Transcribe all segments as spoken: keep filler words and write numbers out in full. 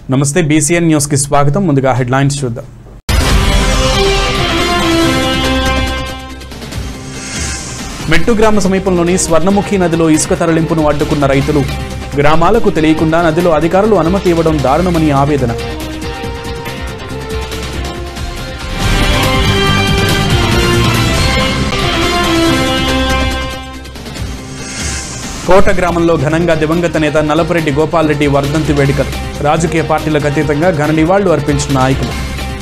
నమస్తే BCN news కి స్వాగతం. ముందుగా హెడ్లైన్స్ చూద్దాం. మెట్టు గ్రామ సమీపంలోని స్వర్ణముఖి నదిలో ఇసుక తరలింపును అడ్డుకున్న రైతులు. గ్రామాలకు తెలియకుండా నదిలో అధికారులు అనుమతి ఇవ్వడం దారుణమని ఆవేదన. కోట గ్రామంలో ఘనంగా దివంగత నేత నల్లపురెడ్డి గోపాల్ రెడ్డి వర్ధంతి వేడుకలు. రాజకీయ పార్టీలకు అతీతంగా ఘన నివాళులు అర్పించిన నాయకులు.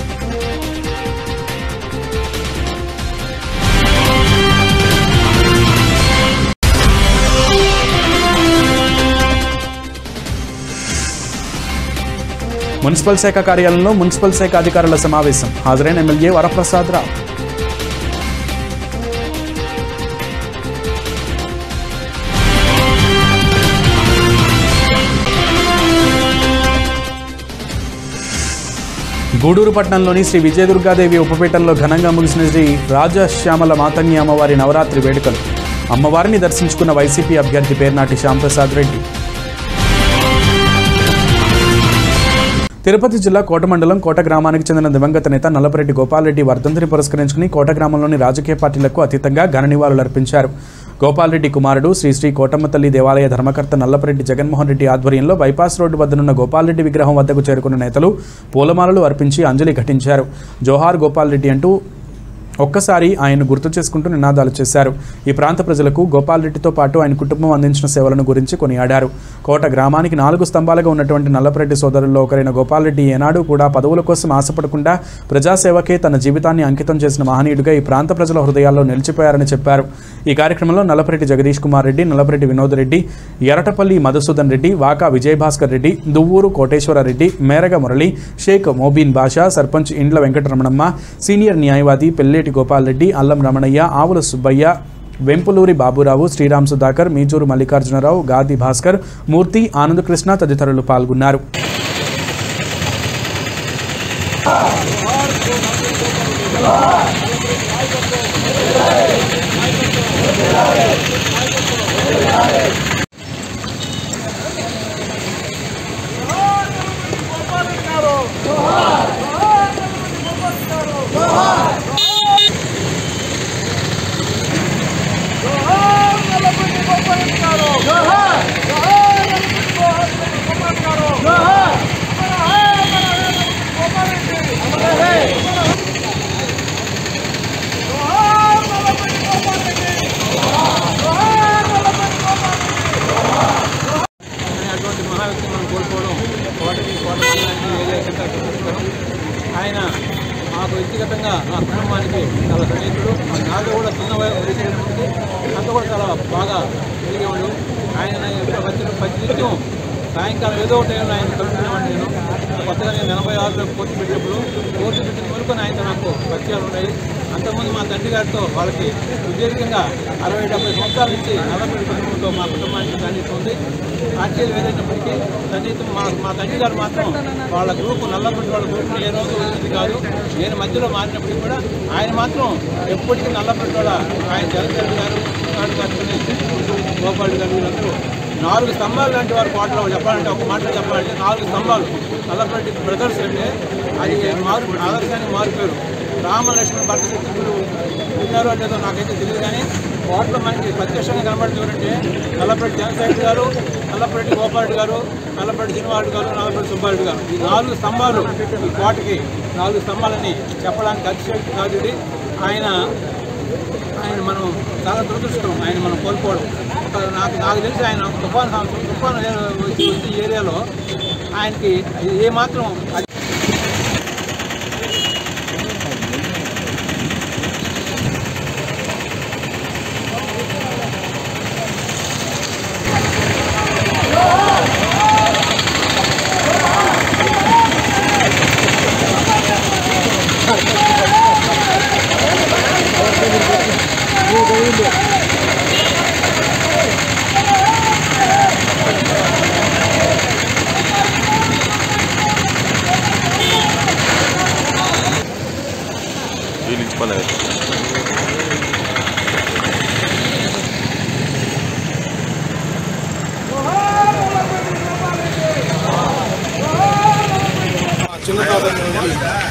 మున్సిపల్ శాఖ కార్యాలయంలో మున్సిపల్ శాఖ అధికారుల సమావేశం. హాజరైన ఎమ్మెల్యే వరప్రసాద్ రావు. గూడూరు పట్టణంలోని శ్రీ విజయదుర్గాదేవి ఉపపీఠంలో ఘనంగా ముగిసిన శ్రీ రాజశ్యామల మాతంగి అమ్మవారి నవరాత్రి వేడుకలు. అమ్మవారిని దర్శించుకున్న వైసీపీ అభ్యర్థి పేర్నాటి శ్యాంప్రసాద్ రెడ్డి. తిరుపతి జిల్లా కోట మండలం కోట గ్రామానికి చెందిన దివంగత నేత నల్లపురెడ్డి గోపాల్ రెడ్డి వర్ధంతిని పురస్కరించుకుని కోట గ్రామంలోని రాజకీయ పార్టీలకు అతీతంగా ఘన నివాళులు అర్పించారు. గోపాల్ రెడ్డి కుమారుడు శ్రీ శ్రీ కోటమ్మ తల్లి దేవాలయ ధర్మకర్త నల్లపురెడ్డి జగన్మోహన్ రెడ్డి ఆధ్వర్యంలో బైపాస్ రోడ్డు వద్దనున్న గోపాల్ రెడ్డి విగ్రహం వద్దకు చేరుకున్న నేతలు పూలమాలలు అర్పించి అంజలి ఘటించారు. జోహార్ గోపాల్ రెడ్డి అంటూ ఒక్కసారి ఆయన గుర్తు చేసుకుంటూ నినాదాలు చేశారు. ఈ ప్రాంత ప్రజలకు గోపాల్ రెడ్డితో పాటు ఆయన కుటుంబం అందించిన సేవలను గురించి కొనియాడారు. కోట గ్రామానికి నాలుగు స్తంభాలుగా ఉన్నటువంటి నల్లపురెడ్డి సోదరుల్లో ఒకరైన గోపాల్ రెడ్డి ఏనాడు కూడా పదవుల కోసం ఆశపడకుండా ప్రజాసేవకే తన జీవితాన్ని అంకితం చేసిన మహనీయుడిగా ఈ ప్రాంత ప్రజల హృదయాల్లో నిలిచిపోయారని చెప్పారు. ఈ కార్యక్రమంలో నల్లపురెడ్డి జగదీష్ కుమార్ రెడ్డి, నల్లపురెడ్డి వినోద్ రెడ్డి, ఎరటపల్లి మధుసూదన్ రెడ్డి, వాకా విజయభాస్కర్ రెడ్డి, దువ్వూరు కోటేశ్వర రెడ్డి, మేరగ మురళి, షేక్ మోబీన్ బాషా, సర్పంచ్ ఇండ్ల వెంకటరమణమ్మ, సీనియర్ న్యాయవాది పెల్లేటి గోపాల్ రెడ్డి, అల్లం రమణయ్య, ఆవుల సుబ్బయ్య, వెంపులూరి బాబురావు, శ్రీరామ్ సుధాకర్, మీజూరు మల్లికార్జునరావు, గాది భాస్కర్, మూర్తి, ఆనందకృష్ణ తదితరులు పాల్గొన్నారు. ఆయన మాకు వ్యక్తిగతంగా మా కుటుంబానికి చాలా స్నేహితుడు. నాతో కూడా చిన్న వయసు అంతా కూడా చాలా బాగా పెరిగేవాడు. ఆయన ప్రతి ప్రతినిత్యం సాయంకాలం ఏదో ఒక టైంలో ఆయన కలుసుకునేవాడిని. నేను కొత్తగా నేను ఎనభై ఆరులో కోర్టు పెట్టినప్పుడు కోర్టు పెట్టిన వరకు ఆయనతో నాకు పరిచయాలు ఉన్నాయి. అంతకుముందు మా తండ్రి గారితో వాళ్ళకి సుదీర్ఘంగా అరవై డెబ్బై సంవత్సరాల నుంచి నల్లపురెడ్డి కుటుంబంతో మా కుటుంబానికి సన్నిహితం ఉంది. పార్టీలు వేరైనప్పటికీ సన్నిహితం మా మా తండ్రి గారు మాత్రం వాళ్ళ గ్రూపు నల్లపురెడ్డి వాళ్ళ గ్రూప్ని ఏ రోజు వదిలింది కాదు. నేను మధ్యలో మారినప్పటికీ కూడా ఆయన మాత్రం ఎప్పటికీ నల్లపురెడ్డి వాళ్ళ ఆయన జగన్ గారు గోపాల్ గారు వీళ్ళందరూ నాలుగు స్తంభాలు లాంటి వారు కోటలో చెప్పాలంటే ఒక మాటలో చెప్పాలంటే నాలుగు స్తంభాలు నల్లపురెడ్డి బ్రదర్స్ అంటే అది మారు ఆదర్శానికి మారిపోయారు. రామలక్ష్మణ్ భర్త శక్తులు ఉన్నారో లేదో నాకైతే తెలియదు, కానీ కోటలో మనకి ప్రత్యక్షంగా కనబడుతుంది ఎవరంటే నల్లపురెడ్డి జగన్శేఖర్ గారు, నల్లపురెడ్డి గోపాల్ గారు, నల్లపురెడ్డి శ్రీనివాస్ గారు, నల్లపురెడ్డి సుబ్బారెడ్డి గారు. ఈ నాలుగు స్తంభాలు ఈ కోటకి నాలుగు స్తంభాలని చెప్పడానికి అతిశక్తి కాదు ఇది. ఆయన ఆయన మనం చాలా దురదృష్టం ఆయన మనం కోల్పోవడం. నాకు నాకు తెలిసి ఆయన తుఫాను సంవత్సరం తుఫాను వచ్చి ఈ ఏరియాలో ఆయనకి ఏమాత్రం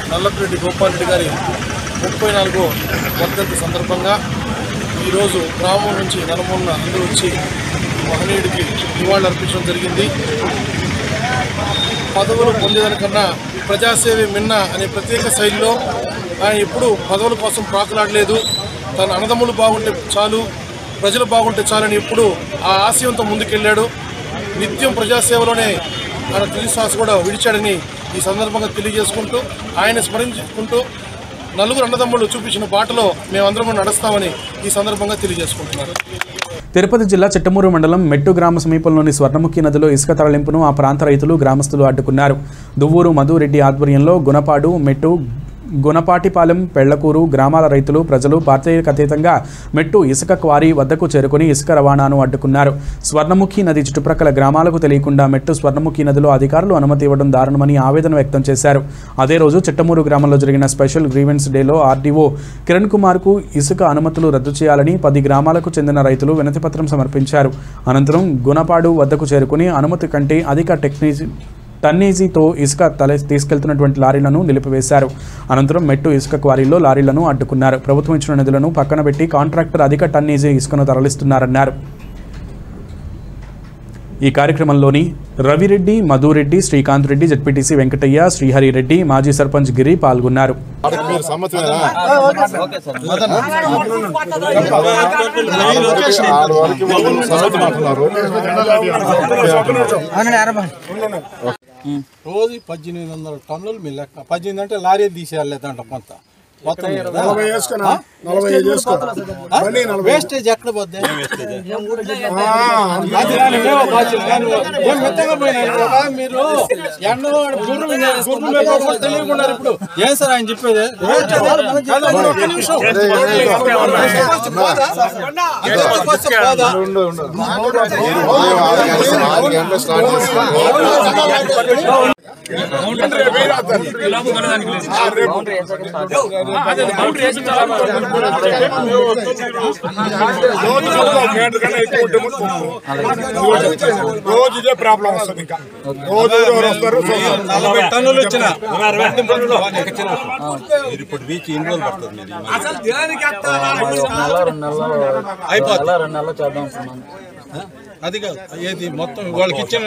నల్లపరెడ్డి గోపాల్ రెడ్డి గారి ముప్పై నాలుగో వర్ధంతి సందర్భంగా ఈరోజు గ్రామం నుంచి నలుమూలన అందరూ వచ్చి మహనీయుడికి నివాళులు అర్పించడం జరిగింది. పదవులు పొందేదానికన్నా ప్రజాసేవ మిన్న అనే ప్రత్యేక శైలిలో ఆయన ఎప్పుడూ పదవుల కోసం ప్రాకులాడలేదు. తన అన్నదమ్ములు బాగుంటే చాలు, ప్రజలు బాగుంటే చాలని ఎప్పుడు ఆ ఆశయంతో ముందుకెళ్ళాడు. నిత్యం ప్రజాసేవలోనే ఆయన తుది శ్వాస కూడా విడిచాడని ఈ సందర్భంగా తెలియజేసుకుంటూ, ఆయన స్మరించుకుంటూ నలుగురు అన్నదమ్ములు చూపించిన బాటలో మేమందరం నడుస్తామని ఈ సందర్భంగా తెలియజేసుకుంటున్నారు. తిరుపతి జిల్లా చిట్టమూరు మండలం మెట్టు గ్రామ సమీపంలోని స్వర్ణముఖి నదిలో ఇసుక తరలింపును ఆ ప్రాంత రైతులు గ్రామస్తులు అడ్డుకున్నారు. దువ్వూరు మధురెడ్డి ఆధ్వర్యంలో గుణపాడు, మెట్టు, గుణపాటిపాలెం, పెళ్లకూరు గ్రామాల రైతులు, ప్రజలు పార్టీలకు అతీతంగా మెట్టు ఇసుక క్వారీ వద్దకు చేరుకుని ఇసుక రవాణాను అడ్డుకున్నారు. స్వర్ణముఖి నది చుట్టుప్రక్కల గ్రామాలకు తెలియకుండా మెట్టు స్వర్ణముఖి నదిలో అధికారులు అనుమతి ఇవ్వడం దారుణమని ఆవేదన వ్యక్తం చేశారు. అదే రోజు చిట్టమూరు గ్రామంలో జరిగిన స్పెషల్ గ్రీవెన్స్ డేలో ఆర్డీఓ కిరణ్ కుమార్కు ఇసుక అనుమతులు రద్దు చేయాలని పది గ్రామాలకు చెందిన రైతులు వినతిపత్రం సమర్పించారు. అనంతరం గుణపాడు వద్దకు చేరుకుని అనుమతి కంటే అధిక టెక్నిక్ టన్నేజీతో ఇసుక తల తీసుకెళ్తున్నటువంటి లారీలను నిలిపివేశారు. అనంతరం మెట్టు ఇసుక క్వారీలో లారీలను అడ్డుకున్నారు. ప్రభుత్వం ఇచ్చిన నిధులను పక్కన పెట్టి కాంట్రాక్టర్ అధిక టన్నేజీ ఇసుకను తరలిస్తున్నారన్నారు. ఈ కార్యక్రమంలోని రవిరెడ్డి, మధురెడ్డి, శ్రీకాంత్ రెడ్డి, జడ్పీటీసీ వెంకటయ్య, శ్రీహరి రెడ్డి, మాజీ సర్పంచ్ గిరి పాల్గొన్నారు. రోజు పద్దెనిమిది వందల టన్నులు మీ లెక్క. పద్దెనిమిది అంటే లారీ తీసేయాలేదంట కొంత మొత్తం వేస్టేజ్ ఎక్కడ పోద్ది? మీరు తెలియకున్నారు ఇప్పుడు ఏం సార్ ఆయన చెప్పేది? రోజు ఇదే ప్రాబ్లం వస్తుంది. ఇంకా రోజు వస్తారు. నలభై టన్నులు వచ్చిన ఇప్పుడు వీక్ ఎన్ని రోజులు పడుతుంది? అది కాదు, ఏది మొత్తం వాళ్ళకి ఇచ్చిన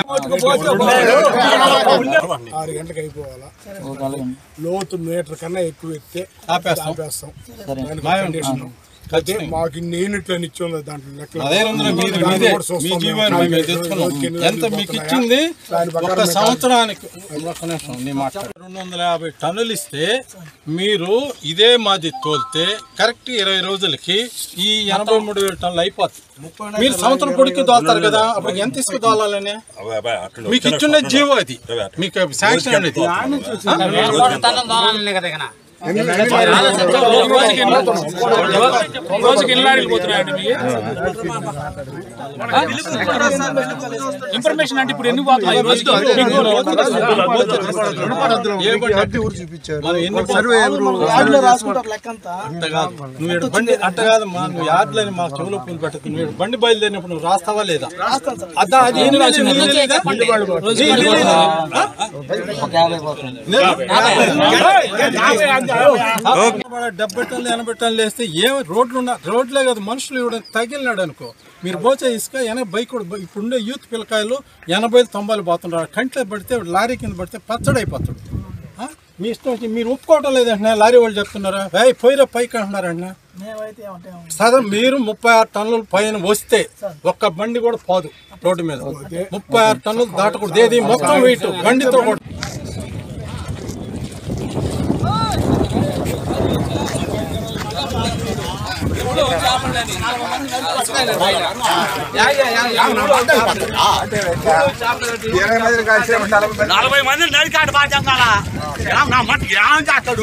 ఆరు గంటలకు అయిపోవాలా. లోతు మీటర్ కన్నా ఎక్కువ ఎత్తే ఆపేస్తాం ఆపేస్తాం అయితే మాకు ఇన్ని యూనిట్లు అని ఇచ్చి ఉంది దాంట్లో లెక్కలు. ఎంత మీకు ఇచ్చింది ఒక సంవత్సరానికి రెండు వందల యాభై టన్నులు ఇస్తే మీరు ఇదే మాది తోలితే కరెక్ట్ ఇరవై రోజులకి ఈ ఎనభై మూడు వేల టన్నులు అయిపోతుంది. మీరు సంవత్సరం పొడికి దోలుతారు కదా, అప్పుడు ఎంత ఇసుక దోలాలని మీకు ఇచ్చిన జీవో అది, మీకు శాంక్షన్ అనేది. ఇన్ఫర్మేషన్ అంటే ఇప్పుడు ఎన్ని పోతున్నాయి? నువ్వు బండి అట్ట కాదమ్మా, నువ్వు యార్డ్లని మా చెవులో పూలు పెట్టకు. నువ్వు బండి బయలుదేరినప్పుడు నువ్వు రాస్తావా లేదా? అదా అది డెబ్బై టన్నులు ఎనభై టన్నులు వేస్తే ఏం రోడ్లు ఉన్నా రోడ్లే కాదు మనుషులు ఇవ్వడం తగిలినాడు అనుకో, మీరు పోచే ఇసుక ఎనభై బైక్ కూడా ఇప్పుడుండే యూత్ పిల్లకాయలు ఎనభై తొంభైలు పోతుంటారు. కంట్లో పడితే లారీ కింద పడితే పచ్చడి అయిపోతాడు. మీ ఇష్టం వచ్చి మీరు ఒప్పుకోవటం లేదంటే లారీ వాళ్ళు చెప్తున్నారా వేయ్ పోయిరా పైకి అంటున్నారంటే సాధారణ మీరు ముప్పై ఆరు టన్నుల పైన వస్తే ఒక్క బండి కూడా పోదు రోడ్డు మీద. ముప్పై ఆరు టన్నులు దాటకూడదు, ఏది మొత్తం వెయిట్ బండితో కూడా. నలభై మంది నడికాడు బాగా చెందాలా నా మట్టుకు ఏం చేస్తాడు?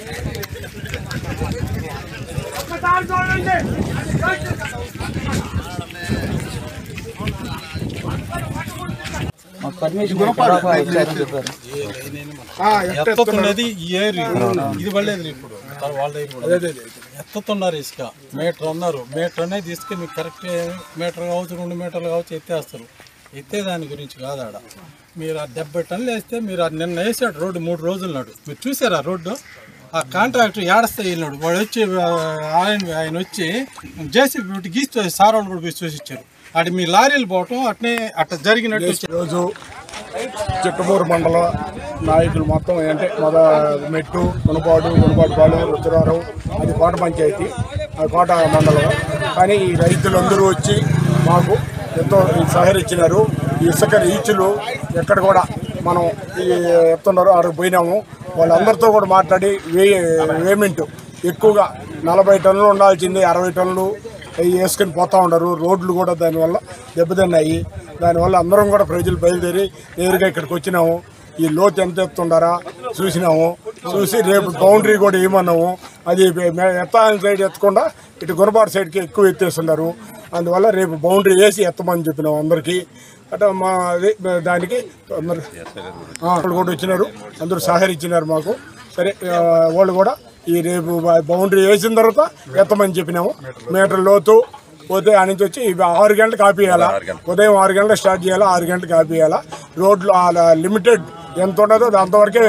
ఎత్తుతున్నది ఏరి ఇది పడలేదు ఇప్పుడు వాళ్ళ ఎత్తుతున్నారు ఇసుక మీటర్ అన్నారు. మీటర్ అనేది ఇసుక మీకు కరెక్ట్ మీటర్ కావచ్చు రెండు మీటర్లు కావచ్చు ఎత్తేస్తారు. ఎత్తే దాని గురించి కాదు. ఆడ మీరు ఆ డెబ్బై టన్నులు వేస్తే మీరు అది నిన్న వేసాడు రోడ్డు మూడు రోజుల నాడు. మీరు చూసారు ఆ రోడ్డు? ఆ కాంట్రాక్టర్ ఏడస్తా వెళ్ళినాడు. వాడు వచ్చి ఆయన ఆయన వచ్చి జేసీబీ పెట్టి గీసి సార్ వాళ్ళు కూడా చూసి ఇచ్చారు. అటు మీ లారీలు పోవటం అట్నే అట్లా జరిగినట్టు. ఈరోజు చిట్టమూరు మండల నాయకులు మొత్తం అంటే మొద మెట్టు మునపాడు మునపాడుపాడు ఉత్తరారం అది కోట పంచాయతీ కోట మండలం. కానీ ఈ రైతులందరూ వచ్చి మాకు ఎంతో సహకరించినారు. ఈ ఇసుక రీచులు ఎక్కడ కూడా మనం ఈ ఎత్తున్నారు అక్కడికి పోయినాము. వాళ్ళందరితో కూడా మాట్లాడి వే వేమెంట్ ఎక్కువగా నలభై టన్నులు ఉండాల్సింది అరవై టన్నులు వేసుకొని పోతూ ఉండరు. రోడ్లు కూడా దానివల్ల దెబ్బతిన్నాయి. దానివల్ల అందరం కూడా ప్రజలు బయలుదేరి నేరుగా ఇక్కడికి వచ్చినాము. ఈ లోతు ఎంత ఎత్తుండారా చూసినాము. చూసి రేపు బౌండరీ కూడా ఏమన్నాము. అది ఎత్తాలని సైడ్ ఎత్తకుండా ఇటు గురబాటు సైడ్కి ఎక్కువ ఎత్తేస్తున్నారు. అందువల్ల రేపు బౌండరీ వేసి ఎత్తమని చెప్పినాము అందరికీ. అంటే మా దానికి అందరు అక్కడ కూడా వచ్చినారు. అందరూ సహకరించినారు మాకు. సరే వాళ్ళు కూడా ఈ రేపు బౌండరీ వేసిన తర్వాత ఎత్తమని చెప్పినాము. మీటర్ లోతు పోతే ఆ నుంచి వచ్చి ఆరు గంటలకు ఆపేయాలా. ఉదయం ఆరు గంటలకు స్టార్ట్ చేయాలా, ఆరు గంటలకు ఆపేయాలా. రోడ్లు లిమిటెడ్ ఎంత ఉండదో అంతవరకే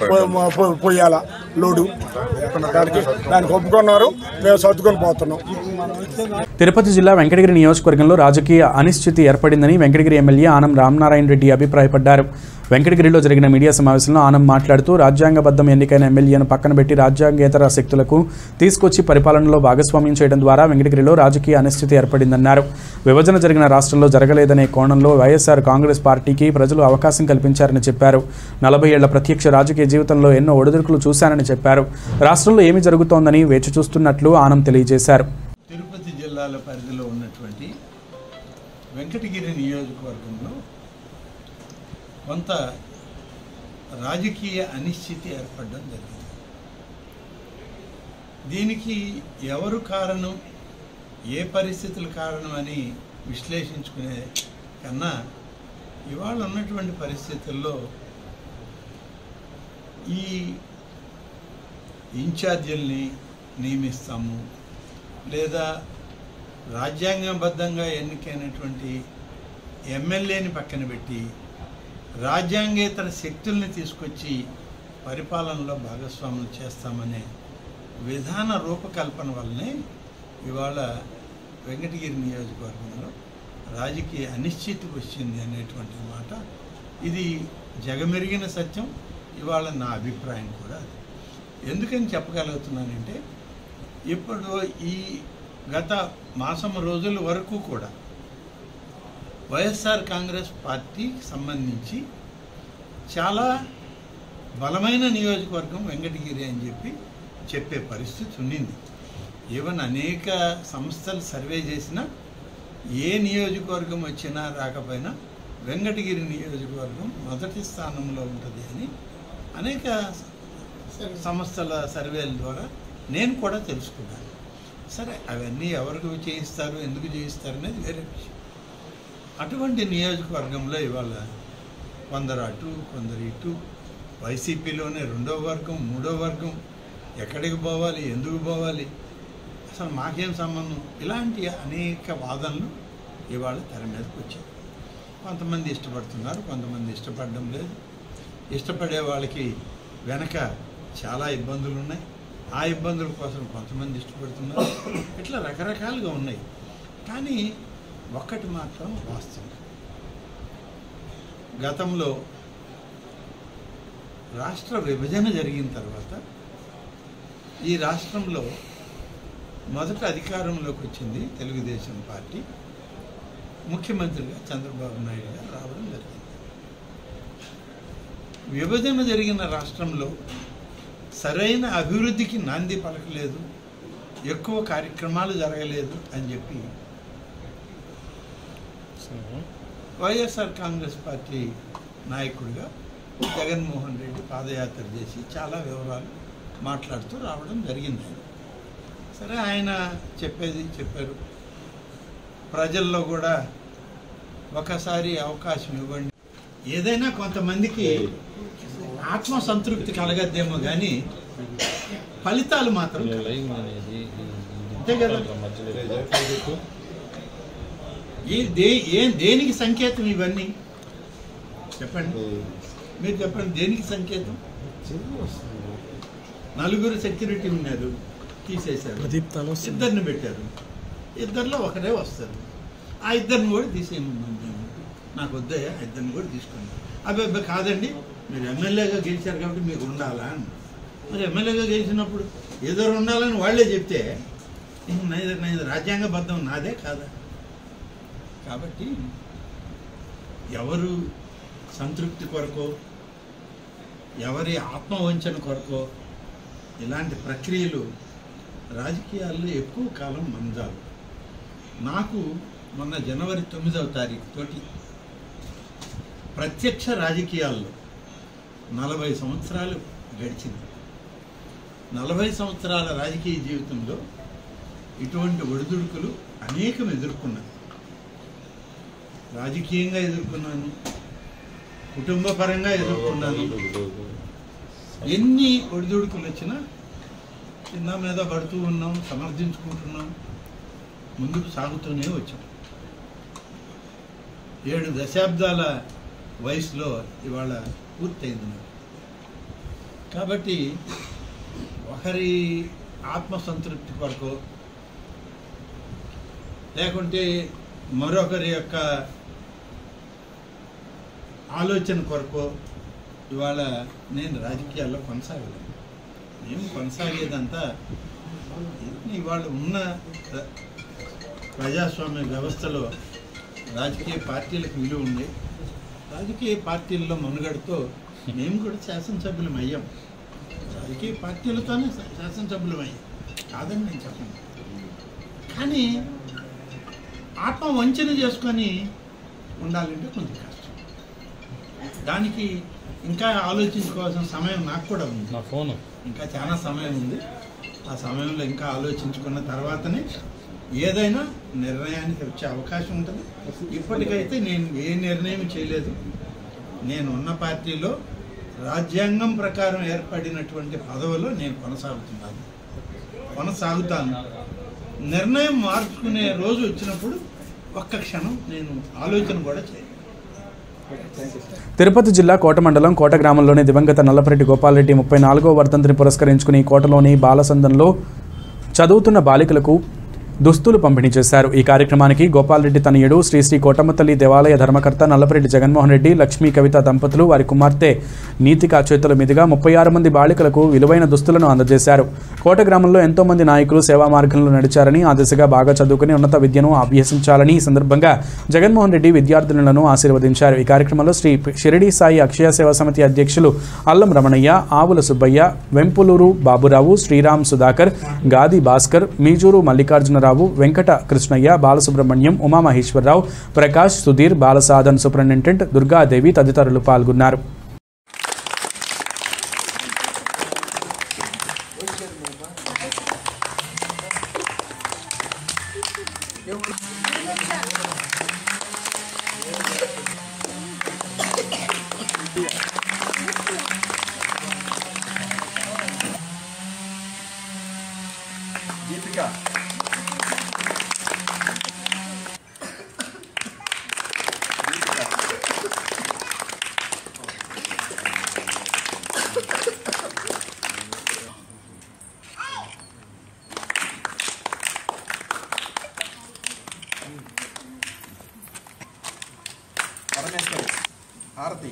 పోయాలా లోడు. దానికి దానికి ఒప్పుకున్నారు. మేము సర్దుకొని పోతున్నాం. తిరుపతి జిల్లా వెంకటగిరి నియోజకవర్గంలో రాజకీయ అనిశ్చితి ఏర్పడిందని వెంకటగిరి ఎమ్మెల్యే ఆనం రామనారాయణ రెడ్డి అభిప్రాయపడ్డారు. వెంకటగిరిలో జరిగిన మీడియా సమావేశంలో ఆనం మాట్లాడుతూ రాజ్యాంగబద్ధం ఎన్నికైన ఎమ్మెల్యేను పక్కన పెట్టి రాజ్యాంగేతర శక్తులకు తీసుకొచ్చి పరిపాలనలో భాగస్వామ్యం చేయడం ద్వారా వెంకటగిరిలో రాజకీయ అనిశ్చితి ఏర్పడిందన్నారు. విభజన జరిగిన రాష్ట్రంలో జరగలేదనే కోణంలో వైఎస్ఆర్ కాంగ్రెస్ పార్టీకి ప్రజలు అవకాశం కల్పించారని చెప్పారు. నలభై ఏళ్ల ప్రత్యక్ష రాజకీయ జీవితంలో ఎన్నో ఒడిదుడుకులు చూశానని చెప్పారు. రాష్ట్రంలో ఏమి జరుగుతోందని వేచి చూస్తున్నట్లు ఆనం తెలియజేశారు. తిరుపతి జిల్లాల పరిధిలో ఉన్నటువంటి వెంకటగిరి నియోజకవర్గంలో కొంత రాజకీయ అనిశ్చితి ఏర్పడడం జరిగింది. దీనికి ఎవరు కారణం, ఏ పరిస్థితులు కారణమని విశ్లేషించుకునే కన్నా ఇవాళ ఉన్నటువంటి పరిస్థితుల్లో ఈ ఇన్ఛార్జీల్ని నియమిస్తాము లేదా రాజ్యాంగబద్ధంగా ఎన్నికైనటువంటి ఎమ్మెల్యేని పక్కన పెట్టి రాజ్యాంగేతర శక్తుల్ని తీసుకొచ్చి పరిపాలనలో భాగస్వాములు చేస్తామనే విధాన రూపకల్పన వల్లనే ఇవాళ వెంకటగిరి నియోజకవర్గంలో రాజకీయ అనిశ్చితి వచ్చింది అనేటువంటి మాట. ఇది జగమెరిగిన సత్యం. ఇవాళ నా అభిప్రాయం కూడా అది. ఎందుకని చెప్పగలుగుతున్నానంటే ఇప్పుడు ఈ గత మాసం రోజుల వరకు కూడా వైఎస్ఆర్ కాంగ్రెస్ పార్టీకి సంబంధించి చాలా బలమైన నియోజకవర్గం వెంకటగిరి అని చెప్పి చెప్పే పరిస్థితి ఉండింది. ఈవెన్ అనేక సంస్థలు సర్వే చేసినా ఏ నియోజకవర్గం వచ్చినా రాకపోయినా వెంకటగిరి నియోజకవర్గం మొదటి స్థానంలో ఉంటుంది అని అనేక సంస్థల సర్వేల ద్వారా నేను కూడా తెలుసుకున్నాను. సరే, అవన్నీ ఎవరికి చేయిస్తారు, ఎందుకు చేయిస్తారు అనేది వేరే విషయం. అటువంటి నియోజకవర్గంలో ఇవాళ కొందరు అటు కొందరు ఇటు, వైసీపీలోనే రెండో వర్గం మూడో వర్గం, ఎక్కడికి పోవాలి, ఎందుకు పోవాలి, అసలు మాకేం సంబంధం, ఇలాంటి అనేక వాదనలు ఇవాళ తెర మీదకి వచ్చాయి. కొంతమంది ఇష్టపడుతున్నారు, కొంతమంది ఇష్టపడడం లేదు. ఇష్టపడే వాళ్ళకి వెనక చాలా ఇబ్బందులు ఉన్నాయి. ఆ ఇబ్బందుల కోసం కొంతమంది ఇష్టపడుతున్నారు. ఇట్లా రకరకాలుగా ఉన్నాయి. కానీ ఒక్కటి మాత్రం వాస్తవం, గతంలో రాష్ట్ర విభజన జరిగిన తర్వాత ఈ రాష్ట్రంలో మొదట అధికారంలోకి వచ్చింది తెలుగుదేశం పార్టీ. ముఖ్యమంత్రిగా చంద్రబాబు నాయుడు గారు రావడం జరిగింది. విభజన జరిగిన రాష్ట్రంలో సరైన అభివృద్ధికి నాంది పలకలేదు, ఎక్కువ కార్యక్రమాలు జరగలేదు అని చెప్పి వైఎస్ఆర్ కాంగ్రెస్ పార్టీ నాయకుడిగా జగన్మోహన్ రెడ్డి పాదయాత్ర చేసి చాలా వివరాలు మాట్లాడుతూ రావడం జరిగింది. సరే, ఆయన చెప్పేది చెప్పారు. ప్రజల్లో కూడా ఒకసారి అవకాశం ఇవ్వండి. ఏదైనా కొంతమందికి ఆత్మసంతృప్తి కలగద్దేమో కానీ ఫలితాలు మాత్రం అంతే కదా. ఏ దే ఏం దేనికి సంకేతం ఇవన్నీ చెప్పండి, మీరు చెప్పండి, దేనికి సంకేతం? నలుగురు సెక్యూరిటీ ఉన్నారు, తీసేశారు, ఇద్దరిని పెట్టారు, ఇద్దరిలో ఒకరే వస్తారు, ఆ ఇద్దరిని కూడా తీసేయమన్నాను. నాకు వద్దయ్యా, ఇద్దరిని కూడా తీసుకోండి. అబ్బాయి అబ్బాయి కాదండి, మీరు ఎమ్మెల్యేగా గెలిచారు కాబట్టి మీకు ఉండాలా అని. మరి ఎమ్మెల్యేగా గెలిచినప్పుడు ఏదో ఉండాలని వాళ్ళే చెప్తే నేను రాజ్యాంగబద్ధం నాదే కాదా? కాబట్టి ఎవరు సంతృప్తి కొరకో, ఎవరి ఆత్మవంచన కొరకో ఇలాంటి ప్రక్రియలు రాజకీయాల్లో ఎక్కువ కాలం మంజాలు. నాకు మొన్న జనవరి తొమ్మిదవ తారీఖు తోటి ప్రత్యక్ష రాజకీయాల్లో నలభై సంవత్సరాలు గడిచింది. నలభై సంవత్సరాల రాజకీయ జీవితంలో ఇటువంటి ఒడిదుడుకులు అనేకం ఎదుర్కొన్నాను. రాజకీయంగా ఎదుర్కొన్నాను, కుటుంబ పరంగా ఎదుర్కొన్నాను. ఎన్ని ఒడిదుడుకులు వచ్చినా చిన్న మీద పడుతూ ఉన్నాం, సమర్థించుకుంటున్నాం, ముందుకు సాగుతూనే వచ్చాం. ఏడు దశాబ్దాల వయసులో ఇవాళ పూర్తయింది నాకు. కాబట్టి ఒకరి ఆత్మసంతృప్తి కొరకు లేకుంటే మరొకరి యొక్క ఆలోచన కొరకు ఇవాళ నేను రాజకీయాల్లో కొనసాగలేదు. మేము కొనసాగేదంతా ఇవాళ ఉన్న ప్రజాస్వామ్య వ్యవస్థలో రాజకీయ పార్టీలకు విలువ ఉంది. రాజకీయ పార్టీల్లో మనుగడతో మేము కూడా శాసనసభ్యులం అయ్యాం. రాజకీయ పార్టీలతోనే శాసనసభ్యులం అయ్యాం కాదని నేను చెప్పను. కానీ ఆత్మ వంచన చేసుకొని ఉండాలంటే కొంచెం కష్టం. దానికి ఇంకా ఆలోచించుకోవాల్సిన సమయం నాకు కూడా ఉంది. నా ఫోన్ ఇంకా చాలా సమయం ఉంది. ఆ సమయంలో ఇంకా ఆలోచించుకున్న తర్వాతనే ఏదైనా నిర్ణయానికి వచ్చే అవకాశం ఉంటుంది. ఇప్పటికైతే నేను ఏ నిర్ణయం చేయలేదు. నేను ఉన్న పార్టీలో రాజ్యాంగం ప్రకారం ఏర్పడినటువంటి పదవిలో నేను కొనసాగుతున్నాను, కొనసాగుతాను. నిర్ణయం మార్చుకునే రోజు వచ్చినప్పుడు ఒక్క క్షణం నేను ఆలోచన కూడా చేయను. తిరుపతి జిల్లా కోట మండలం కోట గ్రామంలోని దివంగత నల్లపరెడ్డి గోపాలరెడ్డి ముప్పై నాలుగో వర్ధంతిని పురస్కరించుకుని కోటలోని బాలసందంలో చదువుతున్న బాలికలకు దుస్తులు పంపిణీ చేశారు. ఈ కార్యక్రమానికి గోపాలరెడ్డి తనయుడు శ్రీ శ్రీ కోటమ్మతల్లి దేవాలయ ధర్మకర్త నల్లపరెడ్డి జగన్మోహన్ రెడ్డి, లక్ష్మీ కవిత దంపతులు వారి కుమార్తె నీతిక చేతుల మీదుగా ముప్పై ఆరు మంది బాలికలకు విలువైన దుస్తులను అందజేశారు. కోట గ్రామంలో ఎంతో మంది నాయకులు సేవా మార్గంలో నడిచారని, ఆ దిశగా బాగా చదువుకుని ఉన్నత విద్యను అభ్యసించాలని ఈ సందర్భంగా జగన్మోహన్ రెడ్డి విద్యార్థులను ఆశీర్వదించారు. ఈ కార్యక్రమంలో శ్రీ షిరిడి సాయి అక్షయ సేవా సమితి అధ్యక్షులు అల్లం రమణయ్య, ఆవుల సుబ్బయ్య, వెంపులూరు బాబురావు, శ్రీరామ్ సుధాకర్, గాది భాస్కర్, మీజూరు మల్లికార్జున రావు, వెంకట కృష్ణయ్య, బాలసుబ్రహ్మణ్యం, ఉమామహేశ్వరరావు, ప్రకాష్, సుధీర్, బాలసాధన్ సూపరింటెండెంట్ దుర్గాదేవి తదితరులు పాల్గొన్నారు. హారతి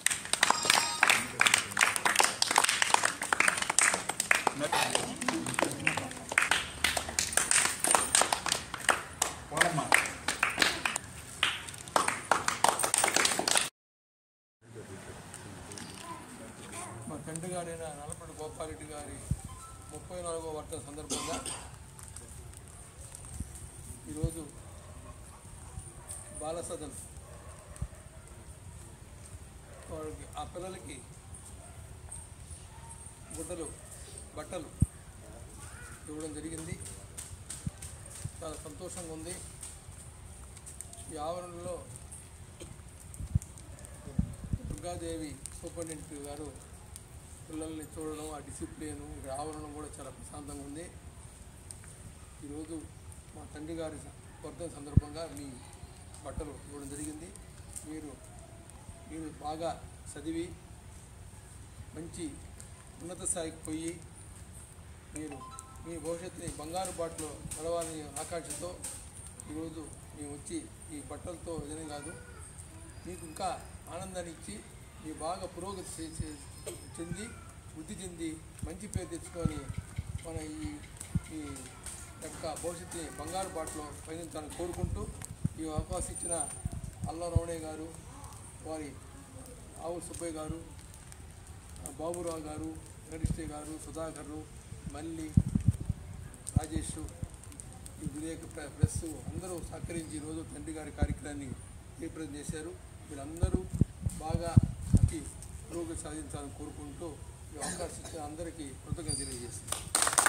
మా తండ్రి గారైన నల్లపరెడ్డి గోపాలరెడ్డి గారి ముప్పై నాలుగో వర్ధంతి సందర్భంగా ఈరోజు బాలసదన్ వారికి ఆ పిల్లలకి గుడ్డలు బట్టలు ఇవ్వడం జరిగింది. చాలా సంతోషంగా ఉంది. ఈ ఆవరణలో దుర్గాదేవి సూపరింటెండెంట్ గారు పిల్లల్ని చూడడం, ఆ డిసిప్లిన్, ఇక్కడ ఆవరణం కూడా చాలా ప్రశాంతంగా ఉంది. ఈరోజు మా తండ్రి గారి వర్ధంతి సందర్భంగా మీ బట్టలు ఇవ్వడం జరిగింది. మీరు మీరు బాగా చదివి మంచి ఉన్నత స్థాయికి పోయి మీరు మీ భవిష్యత్తుని బంగారు బాటలో నడవాలని ఆకాంక్షతో ఈరోజు మేము వచ్చి ఈ బట్టలతో ఏదైనా కాదు మీకు ఇంకా ఆనందాన్ని ఇచ్చి మీ బాగా పురోగతి చెంది వృద్ధి చెంది మంచి పేరు తెచ్చుకొని మన ఈ ఈ యొక్క భవిష్యత్తుని బంగారు బాటలో పయనించాలని కోరుకుంటూ ఈ అవకాశం ఇచ్చిన అల్లా రమణయ్య గారు, వారి ఆవుల సుబ్బయ్య గారు, బాబురావు గారు, వెంకటేశ్వర గారు, సుధాకర్లు, మల్లి, రాజేష్, ఈ వివేక ప్రెస్ అందరూ సహకరించి ఈరోజు తండ్రి గారి కార్యక్రమాన్ని జయప్రదం చేశారు. వీళ్ళందరూ బాగా అతి పురోగతి సాధించాలని కోరుకుంటూ ఈ అవకాశం ఇచ్చిన అందరికీ కృతజ్ఞతలు తెలియజేస్తున్నారు.